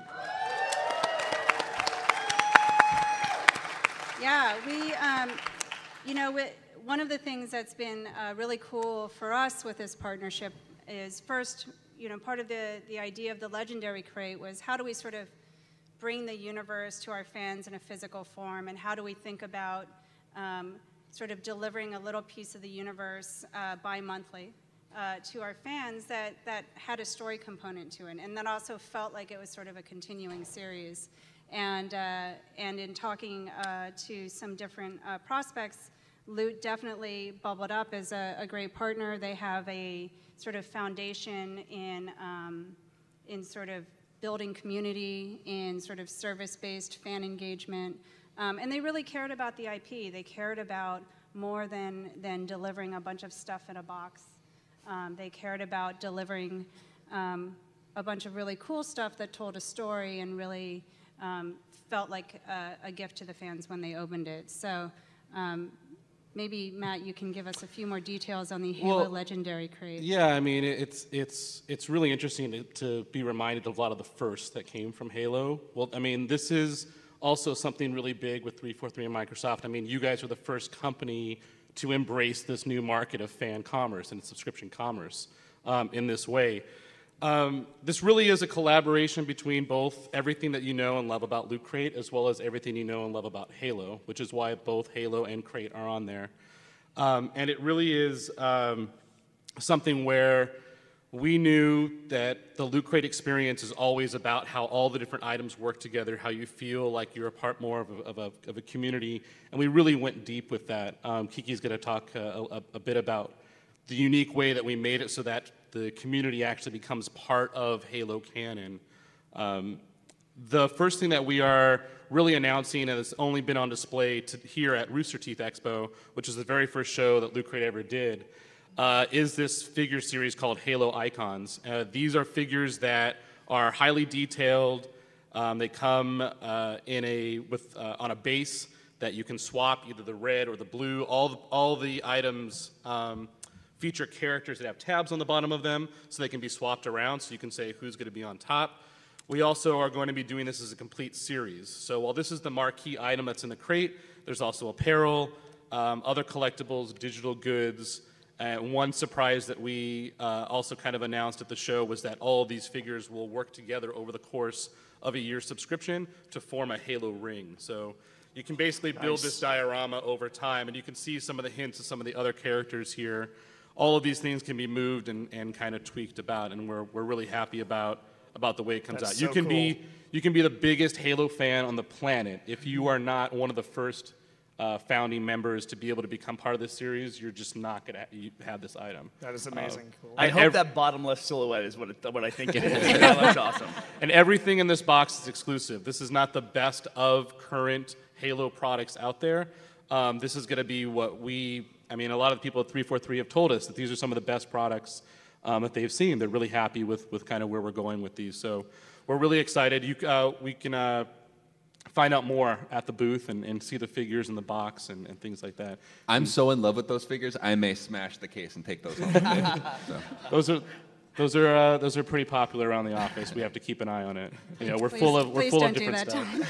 Yeah, we, um, you know, we, one of the things that's been uh, really cool for us with this partnership is first, you know, part of the, the idea of the Legendary Crate was how do we sort of bring the universe to our fans in a physical form, and how do we think about um, sort of delivering a little piece of the universe uh, bi-monthly uh, to our fans that, that had a story component to it, and that also felt like it was sort of a continuing series. And, uh, and in talking uh, to some different uh, prospects, Loot definitely bubbled up as a, a great partner. They have a sort of foundation in, um, in sort of building community, in sort of service-based fan engagement. Um, and they really cared about the I P. They cared about more than, than delivering a bunch of stuff in a box. Um, they cared about delivering um, a bunch of really cool stuff that told a story and really um, felt like a, a gift to the fans when they opened it. So um, maybe, Matt, you can give us a few more details on the Halo Well, Legendary Crate. Yeah, I mean, it's it's it's really interesting to, to be reminded of a lot of the firsts that came from Halo. Well, I mean, this is also something really big with three forty-three and Microsoft. I mean, you guys are the first company to embrace this new market of fan commerce and subscription commerce um, in this way. Um, this really is a collaboration between both everything that you know and love about Loot Crate as well as everything you know and love about Halo, which is why both Halo and Crate are on there. Um, and it really is um, something where we knew that the Loot Crate experience is always about how all the different items work together, how you feel like you're a part more of a, of a, of a community, and we really went deep with that. Um, Kiki's going to talk uh, a, a bit about the unique way that we made it so that the community actually becomes part of Halo canon. Um, the first thing that we are really announcing, and it's only been on display to, here at Rooster Teeth Expo, which is the very first show that Loot Crate ever did, uh, is this figure series called Halo Icons. Uh, these are figures that are highly detailed. Um, they come uh, in a with uh, on a base that you can swap either the red or the blue. All the, all the items um, feature characters that have tabs on the bottom of them so they can be swapped around, so you can say who's going to be on top. We also are going to be doing this as a complete series. So while this is the marquee item that's in the crate, there's also apparel, um, other collectibles, digital goods. And one surprise that we uh, also kind of announced at the show was that all of these figures will work together over the course of a year's subscription to form a Halo ring. So you can basically build Nice. this diorama over time, and you can see some of the hints of some of the other characters here. All of these things can be moved and, and kind of tweaked about, and we're, we're really happy about, about the way it comes That's out. You so can cool. be you can be the biggest Halo fan on the planet. If you are not one of the first uh, founding members to be able to become part of this series, you're just not going to have this item. That is amazing. Uh, Cool. I And hope ev- that bottom left silhouette is what, it, what I think it is. That looks awesome. And everything in this box is exclusive. This is not the best of current Halo products out there. Um, this is going to be what we, I mean, a lot of the people at three forty-three have told us that these are some of the best products um, that they've seen. They're really happy with, with kind of where we're going with these. So we're really excited. You, uh, we can uh, find out more at the booth and, and see the figures in the box and, and things like that. I'm so in love with those figures, I may smash the case and take those home today. So. Those are those are uh, those are pretty popular around the office. We have to keep an eye on it. You know, we're Please- full of we're please full don't of do different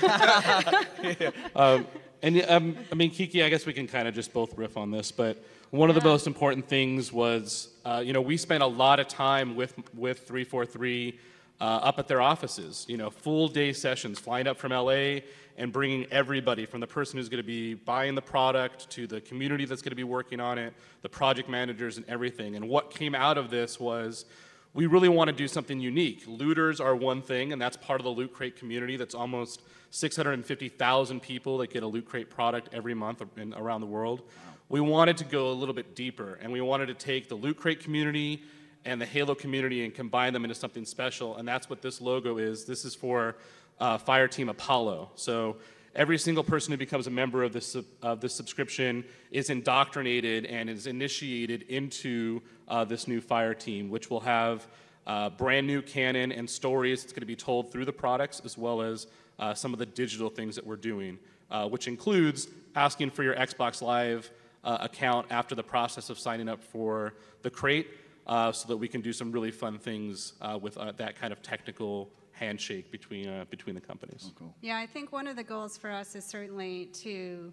that, stuff. um, and um, I mean, Kiki, I guess we can kind of just both riff on this, but one of the most important things was, uh, you know, we spent a lot of time with with three forty-three uh, up at their offices. You know, full day sessions, flying up from L A and bringing everybody, from the person who's going to be buying the product to the community that's going to be working on it, the project managers and everything. And what came out of this was, we really want to do something unique. Looters are one thing, and that's part of the Loot Crate community. That's almost six hundred fifty thousand people that get a Loot Crate product every month in, around the world. Wow. We wanted to go a little bit deeper, and we wanted to take the Loot Crate community and the Halo community and combine them into something special, and that's what this logo is. This is for uh, Fireteam Apollo. So every single person who becomes a member of this, of this subscription is indoctrinated and is initiated into uh, this new Fire team, which will have uh, brand new canon and stories. It's going to be told through the products as well as uh, some of the digital things that we're doing, uh, which includes asking for your Xbox Live uh, account after the process of signing up for the crate, uh, so that we can do some really fun things uh, with uh, that kind of technical handshake between uh, between the companies. Oh, cool. Yeah, I think one of the goals for us is certainly to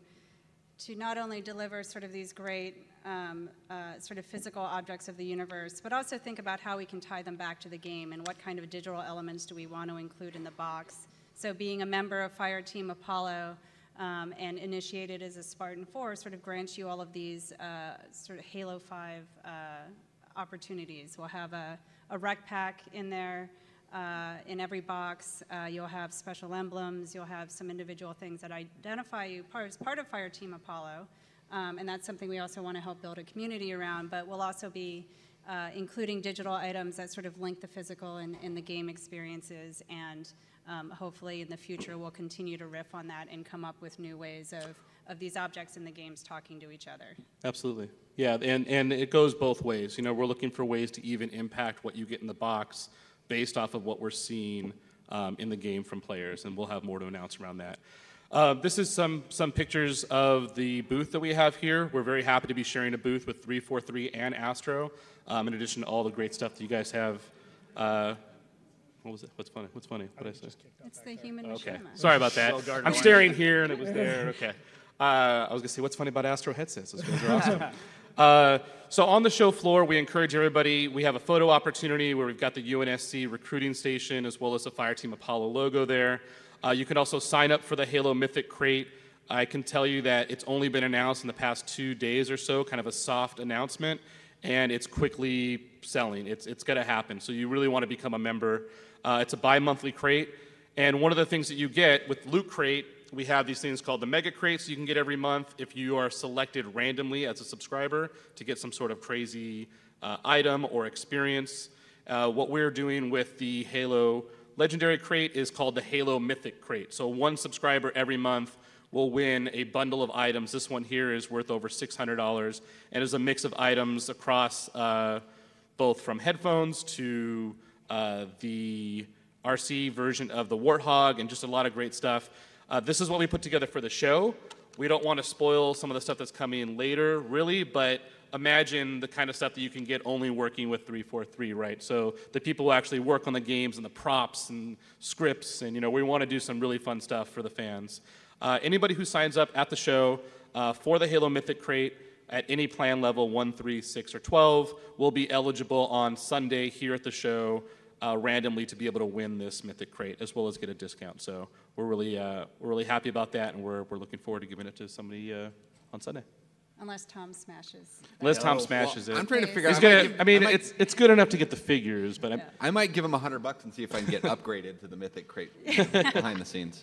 to not only deliver sort of these great um, uh, sort of physical objects of the universe, but also think about how we can tie them back to the game and what kind of digital elements do we want to include in the box. So being a member of Fireteam Apollo um, and initiated as a Spartan four sort of grants you all of these uh, sort of Halo five uh, opportunities. We'll have a, a rec pack in there. Uh, in every box, uh, you'll have special emblems, you'll have some individual things that identify you part, as part of Fireteam Apollo, um, and that's something we also want to help build a community around, but we'll also be uh, including digital items that sort of link the physical and, and the game experiences, and um, hopefully in the future we'll continue to riff on that and come up with new ways of, of these objects in the games talking to each other. Absolutely. Yeah, and, and it goes both ways. You know, we're looking for ways to even impact what you get in the box based off of what we're seeing um, in the game from players, and we'll have more to announce around that. Uh, this is some, some pictures of the booth that we have here. We're very happy to be sharing a booth with three forty-three and Astro, um, in addition to all the great stuff that you guys have. Uh, what was it? What's funny? What's funny? What did I say? It's the human Okay, machinima. sorry about that. I'm staring here and it was there, okay. Uh, I was gonna say, what's funny about Astro headsets? Those guys are awesome. Uh, so on the show floor, we encourage everybody, we have a photo opportunity where we've got the U N S C recruiting station as well as the Fireteam Apollo logo there. Uh, you can also sign up for the Halo Mythic Crate. I can tell you that it's only been announced in the past two days or so, kind of a soft announcement, and it's quickly selling. It's, it's gonna happen, so you really wanna become a member. Uh, it's a bi-monthly crate, and one of the things that you get with Loot Crate, we have these things called the Mega Crates you can get every month if you are selected randomly as a subscriber to get some sort of crazy uh, item or experience. Uh, what we're doing with the Halo Legendary Crate is called the Halo Mythic Crate. So one subscriber every month will win a bundle of items. This one here is worth over six hundred dollars and is a mix of items across uh, both from headphones to uh, the R C version of the Warthog and just a lot of great stuff. Uh, this is what we put together for the show. We don't want to spoil some of the stuff that's coming later, really, but imagine the kind of stuff that you can get only working with three forty-three, right? So the people who actually work on the games and the props and scripts, and you know, we want to do some really fun stuff for the fans. Uh, anybody who signs up at the show uh, for the Halo Mythic Crate at any plan level, one, three, six, or twelve, will be eligible on Sunday here at the show Uh, randomly to be able to win this Mythic Crate as well as get a discount. So we're really uh, we're really happy about that, and we're we're looking forward to giving it to somebody uh, on Sunday. Unless Tom smashes. Unless Tom smashes Well, it. I'm trying to figure He's out. gonna, I might give- I mean, I might- it's it's good enough to get the figures, but I'm, Yeah. I might give him a hundred bucks and see if I can get upgraded to the Mythic Crate behind the scenes.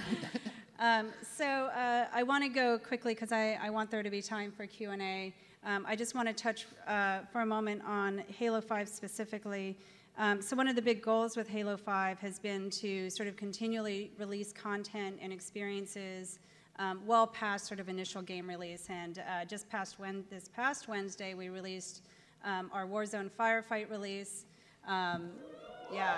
Um, so uh, I want to go quickly because I, I want there to be time for Q and A. Um, I just want to touch uh, for a moment on Halo five specifically. Um, so one of the big goals with Halo five has been to sort of continually release content and experiences um, well past sort of initial game release. And uh, just past when, this past Wednesday, we released um, our Warzone Firefight release. Um, yeah.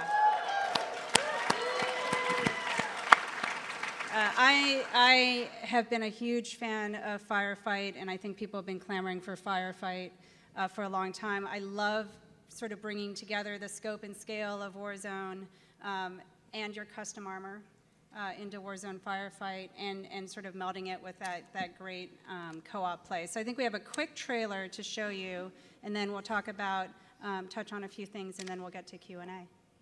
Uh, I, I have been a huge fan of Firefight, and I think people have been clamoring for Firefight uh, for a long time. I love sort of bringing together the scope and scale of Warzone um, and your custom armor uh, into Warzone Firefight, and, and sort of melding it with that, that great um, co-op play. So I think we have a quick trailer to show you, and then we'll talk about, um, touch on a few things, and then we'll get to Q and A.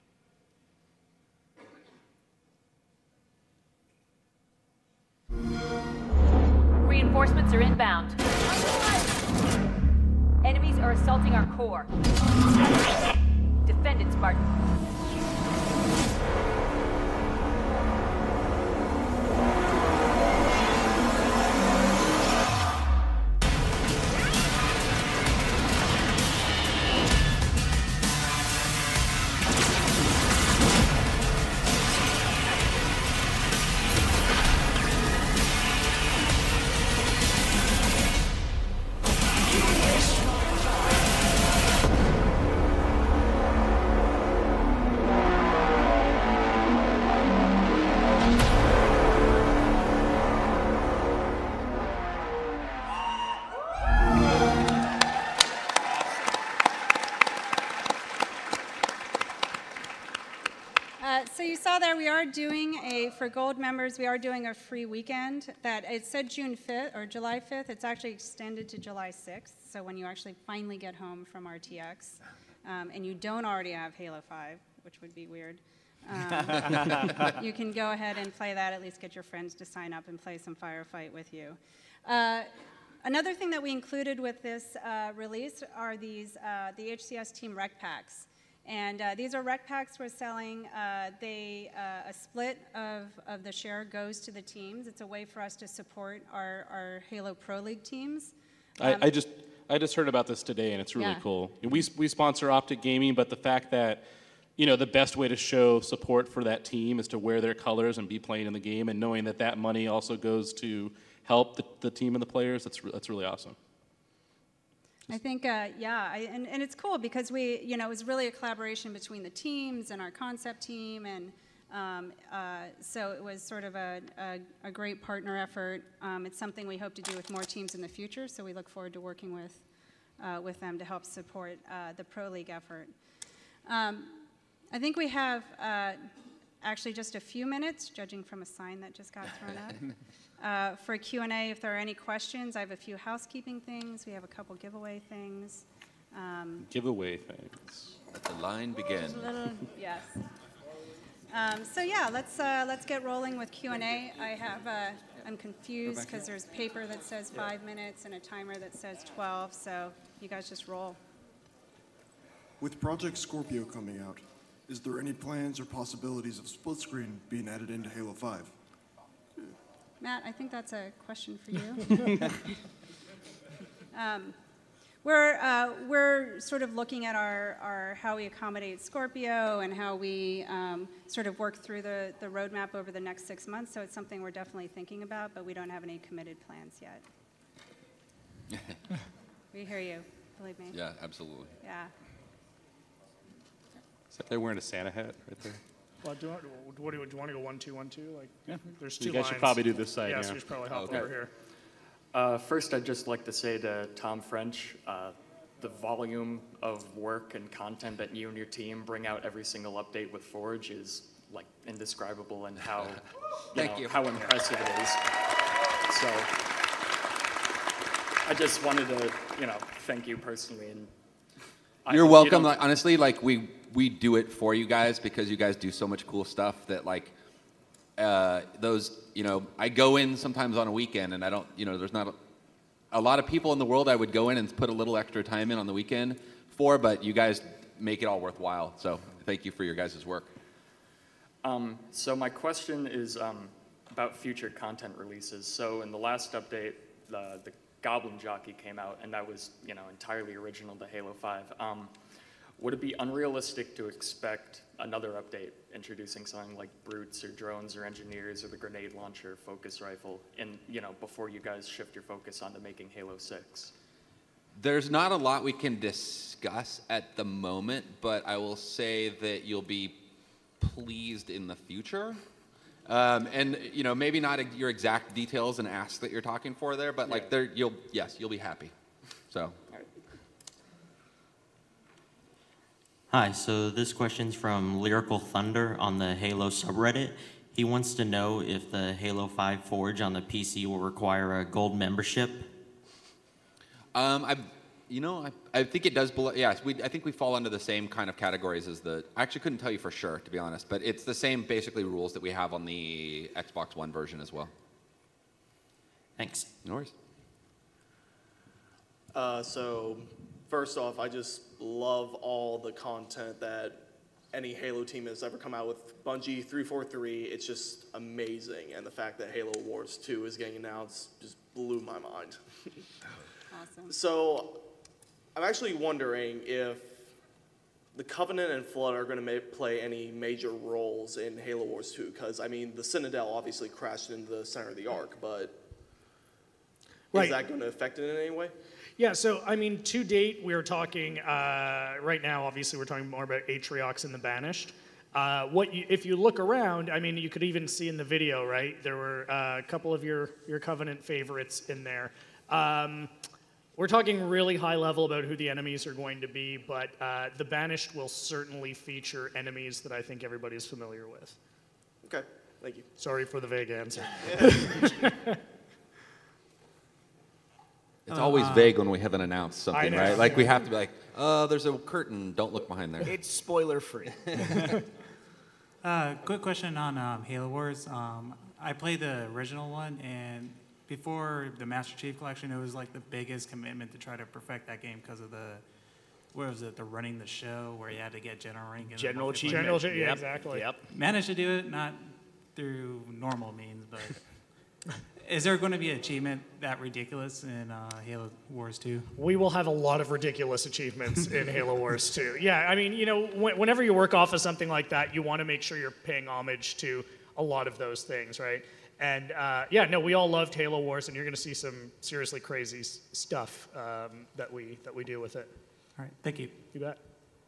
Reinforcements are inbound. Enemies are assaulting our core. Defend it, Spartan. you saw there, we are doing a, for gold members, we are doing a free weekend that, it said June fifth or July fifth. It's actually extended to July sixth. So when you actually finally get home from R T X um, and you don't already have Halo five, which would be weird, um, you can go ahead and play that, at least get your friends to sign up and play some Firefight with you. Uh, another thing that we included with this uh, release are these, uh, the H C S Team Rec Packs. And uh, these are rec packs we're selling. Uh, they, uh, a split of, of the share goes to the teams. It's a way for us to support our, our Halo Pro League teams. Um, I, I just I just heard about this today, and it's really Yeah. cool. We we sponsor Optic Gaming, but the fact that you know the best way to show support for that team is to wear their colors and be playing in the game, and knowing that that money also goes to help the, the team and the players. That's re- that's really awesome. I think, uh, yeah, I, and, and it's cool because we, you know, it was really a collaboration between the teams and our concept team, and um, uh, so it was sort of a, a, a great partner effort. Um, it's something we hope to do with more teams in the future, so we look forward to working with, uh, with them to help support uh, the Pro League effort. Um, I think we have uh, actually just a few minutes, judging from a sign that just got thrown up. Uh, for Q and A, if there are any questions, I have a few housekeeping things. We have a couple giveaway things. Um, Giveaway things. Let the line begin. a little, yes. Um, so yeah, let's uh, let's get rolling with Q and A. I have uh, I'm confused because there's paper that says five minutes and a timer that says twelve. So you guys just roll. With Project Scorpio coming out, is there any plans or possibilities of split screen being added into Halo five? Matt, I think that's a question for you. um, we're, uh, we're sort of looking at our, our how we accommodate Scorpio and how we um, sort of work through the, the roadmap over the next six months. So it's something we're definitely thinking about, but we don't have any committed plans yet. We hear you, believe me. Yeah, absolutely. Yeah. Is that they're wearing a Santa hat right there? Well, do, you want, what do, you, do you want to go one, two, one, two? Like, Yeah. there's You two guys lines. should probably do this side, Yeah, yeah. so you should probably hop Okay. over here. Uh, first, I'd just like to say to Tom French, uh, the volume of work and content that you and your team bring out every single update with Forge is like indescribable, and how you Thank know, you. how impressive it is. So I just wanted to, you know, thank you personally. And I You're hope you welcome. don't- Like, honestly, like we we do it for you guys because you guys do so much cool stuff that like uh, those. You know, I go in sometimes on a weekend and I don't. You know, there's not a, a lot of people in the world I would go in and put a little extra time in on the weekend for, but you guys make it all worthwhile. So thank you for your guys' work. Um, so my question is um, about future content releases. So in the last update, the, the Goblin Jockey came out, and that was, you know, entirely original to Halo five. Um, would it be unrealistic to expect another update introducing something like brutes or drones or engineers or the grenade launcher, focus rifle, and you know, before you guys shift your focus onto making Halo six? There's not a lot we can discuss at the moment, but I will say that you'll be pleased in the future. Um, and you know, maybe not your exact details and asks that you're talking for there, but like Yeah. there, you'll yes, you'll be happy. So. Hi, so this question's from Lyrical Thunder on the Halo subreddit. He wants to know if the Halo five Forge on the P C will require a gold membership. Um, I, you know, I, I think it does. Belo- yes, we. I think we fall under the same kind of categories as the. I actually couldn't tell you for sure, to be honest, but it's the same basically rules that we have on the Xbox One version as well. Thanks. No worries. Uh, so, first off, I just love all the content that any Halo team has ever come out with. Bungie three forty-three, it's just amazing, and the fact that Halo Wars two is getting announced just blew my mind. Awesome. So, I'm actually wondering if the Covenant and Flood are going to play any major roles in Halo Wars two, because, I mean, the Citadel obviously crashed into the center of the Ark, but Right. is that going to affect it in any way? Yeah, so I mean, to date, we are talking uh, right now. Obviously, we're talking more about Atriox and the Banished. Uh, what you, if you look around? I mean, you could even see in the video, right? There were uh, a couple of your your Covenant favorites in there. Um, We're talking really high level about who the enemies are going to be, but uh, the Banished will certainly feature enemies that I think everybody is familiar with. Okay, thank you. Sorry for the vague answer. It's always vague when we haven't announced something, know. right? Like we have to be like, uh, there's a curtain, don't look behind there. It's spoiler free. uh, quick question on um, Halo Wars. Um, I played the original one, and before the Master Chief Collection, it was like the biggest commitment to try to perfect that game because of the, what was it, the running the show where you had to get general rank. And General achievement. General, yeah, yep. exactly. Yep. Managed to do it, not through normal means, but is there going to be an achievement that ridiculous in uh, Halo Wars two? We will have a lot of ridiculous achievements in Halo Wars two. Yeah, I mean, you know, wh- whenever you work off of something like that, you want to make sure you're paying homage to a lot of those things, right? And uh, yeah, no, we all loved Halo Wars, and you're going to see some seriously crazy s- stuff um, that we that we do with it. All right, thank you. You bet.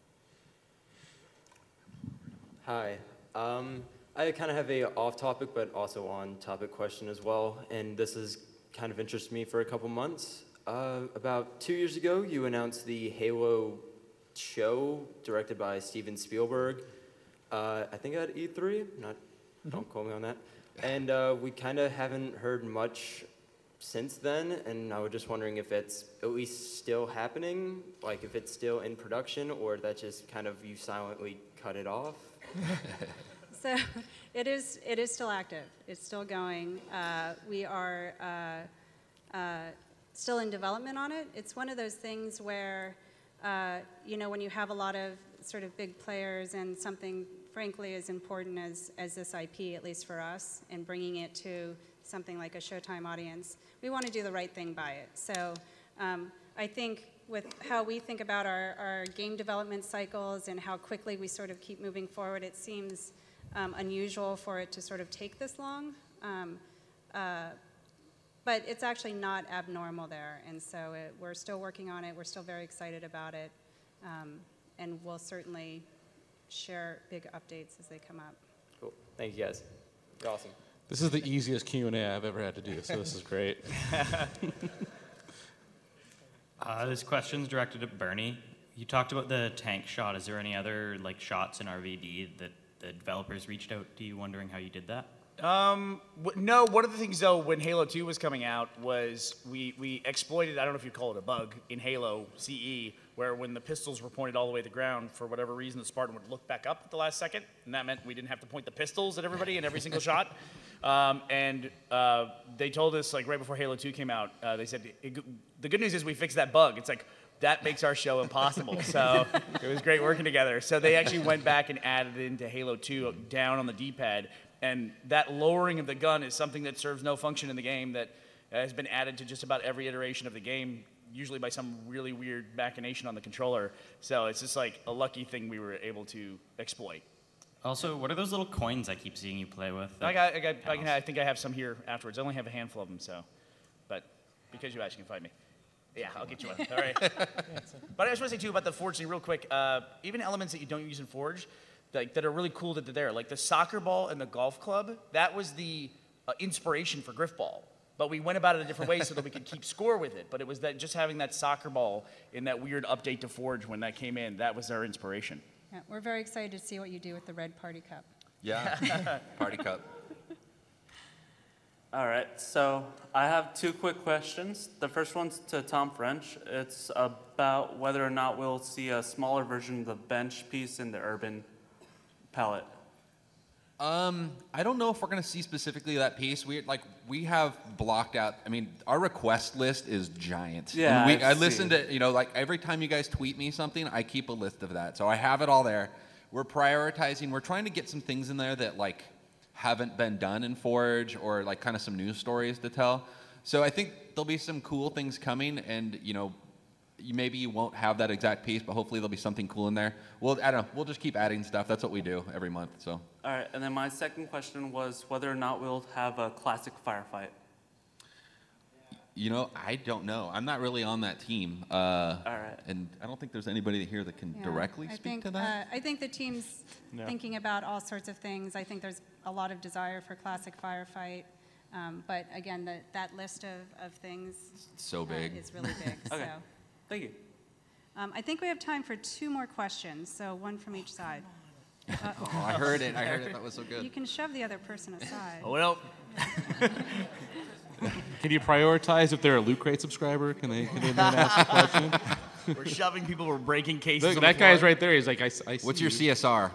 Hi. Um, I kind of have a off-topic but also on-topic question as well, and this has kind of interested me for a couple months. Uh, about two years ago, you announced the Halo show directed by Steven Spielberg. Uh, I think at E three. Not, mm-hmm. Don't quote me on that. And uh, we kind of haven't heard much since then, and I was just wondering if it's at least still happening, like if it's still in production, or that just kind of you silently cut it off. So it is, it is still active. It's still going. Uh, we are uh, uh, still in development on it. It's one of those things where, uh, you know, when you have a lot of sort of big players and something, frankly, as important as, as this I P, at least for us, and bringing it to something like a Showtime audience, we want to do the right thing by it. So um, I think with how we think about our, our game development cycles and how quickly we sort of keep moving forward, it seems um, unusual for it to sort of take this long. Um, uh, but it's actually not abnormal there, and so it, we're still working on it. We're still very excited about it, um, and we'll certainly share big updates as they come up. Cool. Thank you, guys. You're awesome. This is the easiest Q and A I've ever had to do, so this is great. uh, this question's directed at Bernie. You talked about the tank shot. Is there any other like shots in R V D that the developers reached out to you wondering how you did that? Um, w- no, one of the things, though, when Halo two was coming out was we, we exploited, I don't know if you call it a bug, in Halo C E, where when the pistols were pointed all the way to the ground, for whatever reason, the Spartan would look back up at the last second, and that meant we didn't have to point the pistols at everybody in every single shot. Um, and uh, they told us, like, right before Halo two came out, uh, they said, the good news is we fixed that bug. It's like, that makes our show impossible. So it was great working together. So they actually went back and added into Halo two down on the D-pad. And that lowering of the gun is something that serves no function in the game, that has been added to just about every iteration of the game, usually by some really weird machination on the controller. So it's just like a lucky thing we were able to exploit. Also, what are those little coins I keep seeing you play with? I got, I got, I, can, I think I have some here afterwards. I only have a handful of them, so, but because you asked, you can find me. Yeah, I'll get you one. All right. But I just want to say too about the Forge thing real quick. Uh, even elements that you don't use in Forge, like that are really cool that they're there, like the soccer ball and the golf club. That was the uh, inspiration for Griffball. But we went about it a different way so that we could keep score with it. But it was that just having that soccer ball in that weird update to Forge when that came in, that was our inspiration. Yeah, we're very excited to see what you do with the red party cup. Yeah, party cup. All right, so I have two quick questions. The first one's to Tom French. It's about whether or not we'll see a smaller version of the bench piece in the urban palette. Um, I don't know if we're going to see specifically that piece. We like we have blocked out. I mean, our request list is giant. Yeah, And we, I I've listen seen. to you know like every time you guys tweet me something, I keep a list of that. So I have it all there. We're prioritizing. We're trying to get some things in there that like haven't been done in Forge, or like kind of some news stories to tell. So I think there'll be some cool things coming, and you know, you, maybe you won't have that exact piece, but hopefully there'll be something cool in there. We'll I don't know. We'll just keep adding stuff. That's what we do every month. So. All right, and then my second question was whether or not we'll have a classic firefight. You know, I don't know. I'm not really on that team. Uh, All right. And I don't think there's anybody here that can Yeah, directly I speak think, to that. Uh, I think the team's Yeah. thinking about all sorts of things. I think there's a lot of desire for classic firefight. Um, but again, the, that list of, of things So uh, big. is really big. Okay. So. Thank you. Um, I think we have time for two more questions, so one from each side. Uh, Oh, I heard it. I heard it. That was so good. You can shove the other person aside. Oh, well. Can you prioritize if they're a Loot Crate subscriber? Can they, can they then ask a question? We're shoving people, we're breaking cases. Look, on that the guy's floor. right there. He's like, I, s- I see What's your you. C S R?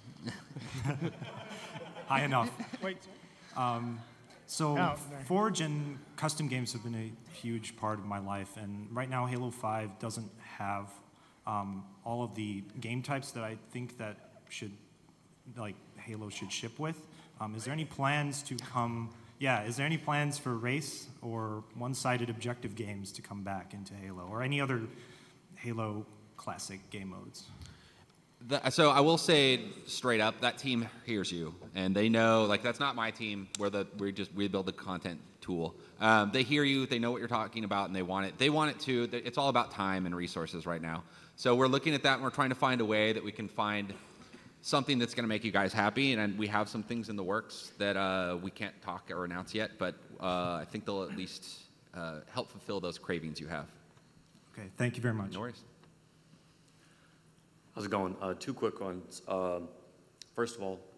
High enough. Wait. Um, so Oh, there. Forge and custom games have been a huge part of my life, and right now Halo five doesn't have um, all of the game types that I think that should, like Halo should ship with. Um, is there any plans to come? Yeah, is there any plans for race or one-sided objective games to come back into Halo, or any other Halo classic game modes? The, so I will say straight up, that team hears you, and they know. Like that's not my team. We're the we just we build the content tool. Um, they hear you. They know what you're talking about, and they want it. They want it too. It's all about time and resources right now. So we're looking at that, and we're trying to find a way that we can find something that's going to make you guys happy. And we have some things in the works that uh, we can't talk or announce yet, but uh, I think they'll at least uh, help fulfill those cravings you have. Okay, thank you very much. No worries. How's it going? Uh, two quick ones. Um, first of all,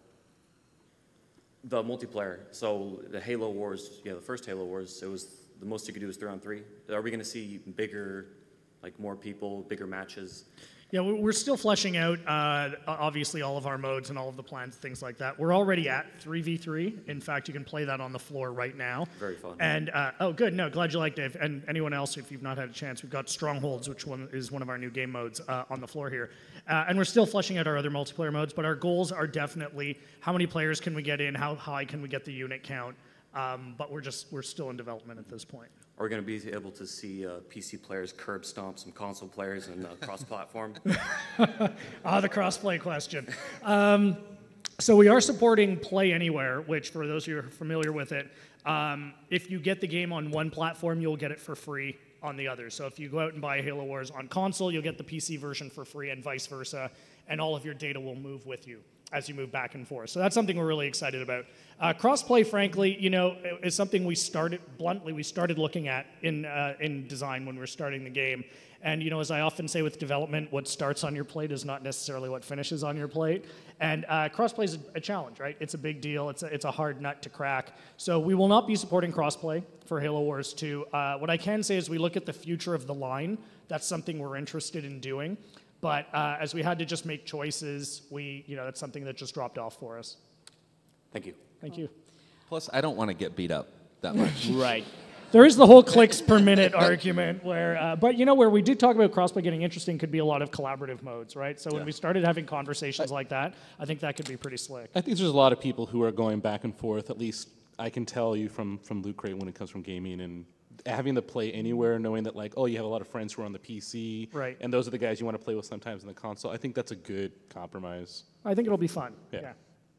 the multiplayer. So the Halo Wars, yeah, the first Halo Wars, it was the most you could do was three on three. Are we going to see bigger, like more people, bigger matches? Yeah, we- we're still fleshing out, uh, obviously, all of our modes and all of the plans, things like that. We're already at three v three. In fact, you can play that on the floor right now. Very fun. And, uh, oh, good. No, glad you liked it. And anyone else, if you've not had a chance, we've got Strongholds, which one is one of our new game modes uh, on the floor here. Uh, and we're still fleshing out our other multiplayer modes, but our goals are definitely how many players can we get in, how high can we get the unit count. Um, but we're just, we're still in development at this point. Are we going to be able to see uh, P C players curb stomp some console players and uh, cross-platform? Ah, the crossplay question. Um, so we are supporting Play Anywhere, which for those of you who are familiar with it, um, if you get the game on one platform, you'll get it for free on the other. So if you go out and buy Halo Wars on console, you'll get the P C version for free and vice versa, and all of your data will move with you as you move back and forth. So that's something we're really excited about. Uh, crossplay, frankly, you know, is something we started, bluntly, we started looking at in, uh, in design when we were starting the game. And, you know, as I often say with development, what starts on your plate is not necessarily what finishes on your plate. And uh, crossplay is a challenge, right? It's a big deal. It's a, it's a hard nut to crack. So we will not be supporting crossplay for Halo Wars two. Uh, what I can say is we look at the future of the line. That's something we're interested in doing. But uh, as we had to just make choices, we, you know, that's something that just dropped off for us. Thank you. Thank you. Plus, I don't want to get beat up that much. Right. There is the whole clicks per minute argument where, uh, but you know, where we did talk about crossplay getting interesting could be a lot of collaborative modes, right? So when Yeah. we started having conversations like that, I think that could be pretty slick. I think there's a lot of people who are going back and forth. At least I can tell you from from Loot Crate when it comes from gaming and having to play anywhere, knowing that like, oh, you have a lot of friends who are on the P C, Right. and those are the guys you want to play with sometimes in the console. I think that's a good compromise. I think it'll be fun. Yeah. yeah.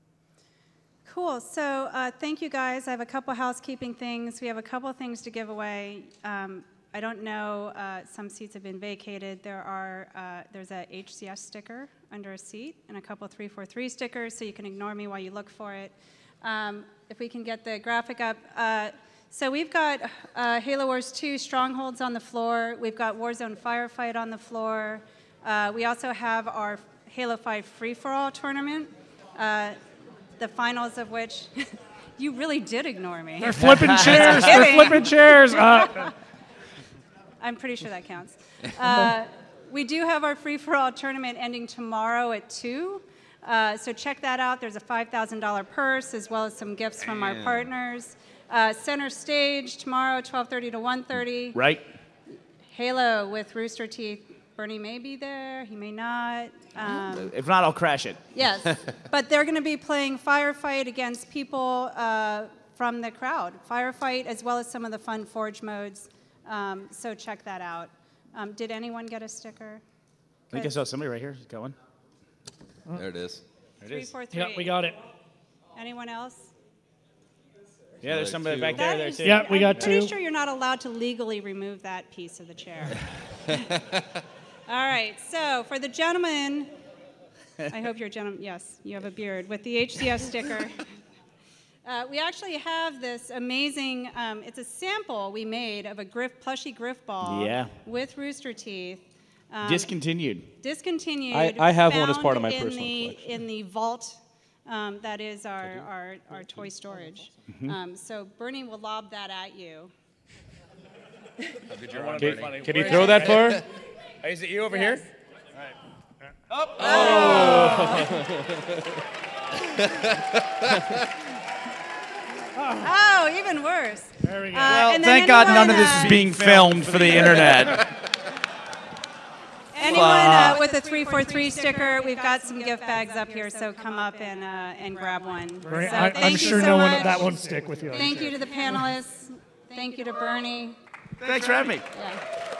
Cool. So uh, thank you, guys. I have a couple housekeeping things. We have a couple things to give away. Um, I don't know. Uh, some seats have been vacated. There are uh, there's a H C S sticker under a seat and a couple three forty-three stickers, so you can ignore me while you look for it. Um, if we can get the graphic up. Uh, so we've got uh, Halo Wars two Strongholds on the floor. We've got Warzone Firefight on the floor. Uh, we also have our Halo five Free-for-All tournament. Uh, the finals of which, you really did ignore me. They're flipping chairs. They're flipping chairs. Uh. I'm pretty sure that counts. Uh, we do have our free-for-all tournament ending tomorrow at two. Uh, so check that out. There's a five thousand dollar purse as well as some gifts from our Damn. partners. Uh, center stage tomorrow, twelve thirty to one thirty. Right. Halo with Rooster Teeth. Bernie may be there. He may not. Um, If not, I'll crash it. Yes, but they're going to be playing Firefight against people uh, from the crowd. Firefight as well as some of the fun Forge modes. Um, so check that out. Um, did anyone get a sticker? I think I saw somebody right here going. There it is. There it Three, is. four, three. Yeah, we got it. Anyone else? Yeah, there's somebody back there. That there is- too. Yeah, we got I'm pretty two. sure you're not allowed to legally remove that piece of the chair. All right, so for the gentleman, I hope you're a gentleman, yes, you have a beard, with the H C S sticker. Uh, we actually have this amazing, um, it's a sample we made of a Griff, plushy Griff ball Yeah. with Rooster Teeth. Um, Discontinued. Discontinued. I- I have one as found part of my in personal the, collection. In the vault um, that is our, our, our toy storage. Mhm. Um, so Bernie will lob that at you. Can, can you throw that far? Is it you over Yes. here? Oh! Oh, even worse. There we go. Uh, Well, and then thank God anyone, none of this uh, is being filmed for the internet. Anyone uh, with a three four three sticker, we've got some gift bags up here, so come up and, uh, and grab one. Bernie, So I, thank I'm you sure so no one much. that won't stick with you. I'm Thank sure. you to the panelists. Thank you to Bernie. Thanks for having me. Yeah.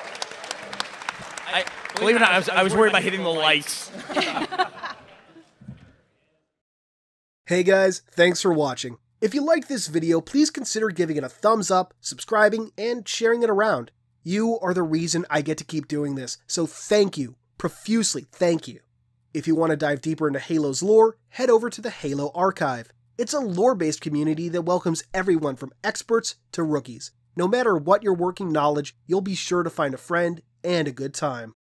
I, believe it or not, I was, I was worried about hitting the lights. Hey guys, thanks for watching. If you liked this video, please consider giving it a thumbs up, subscribing, and sharing it around. You are the reason I get to keep doing this, so thank you. Profusely thank you. If you want to dive deeper into Halo's lore, head over to the Halo Archive. It's a lore-based community that welcomes everyone from experts to rookies. No matter what your working knowledge, you'll be sure to find a friend and a good time.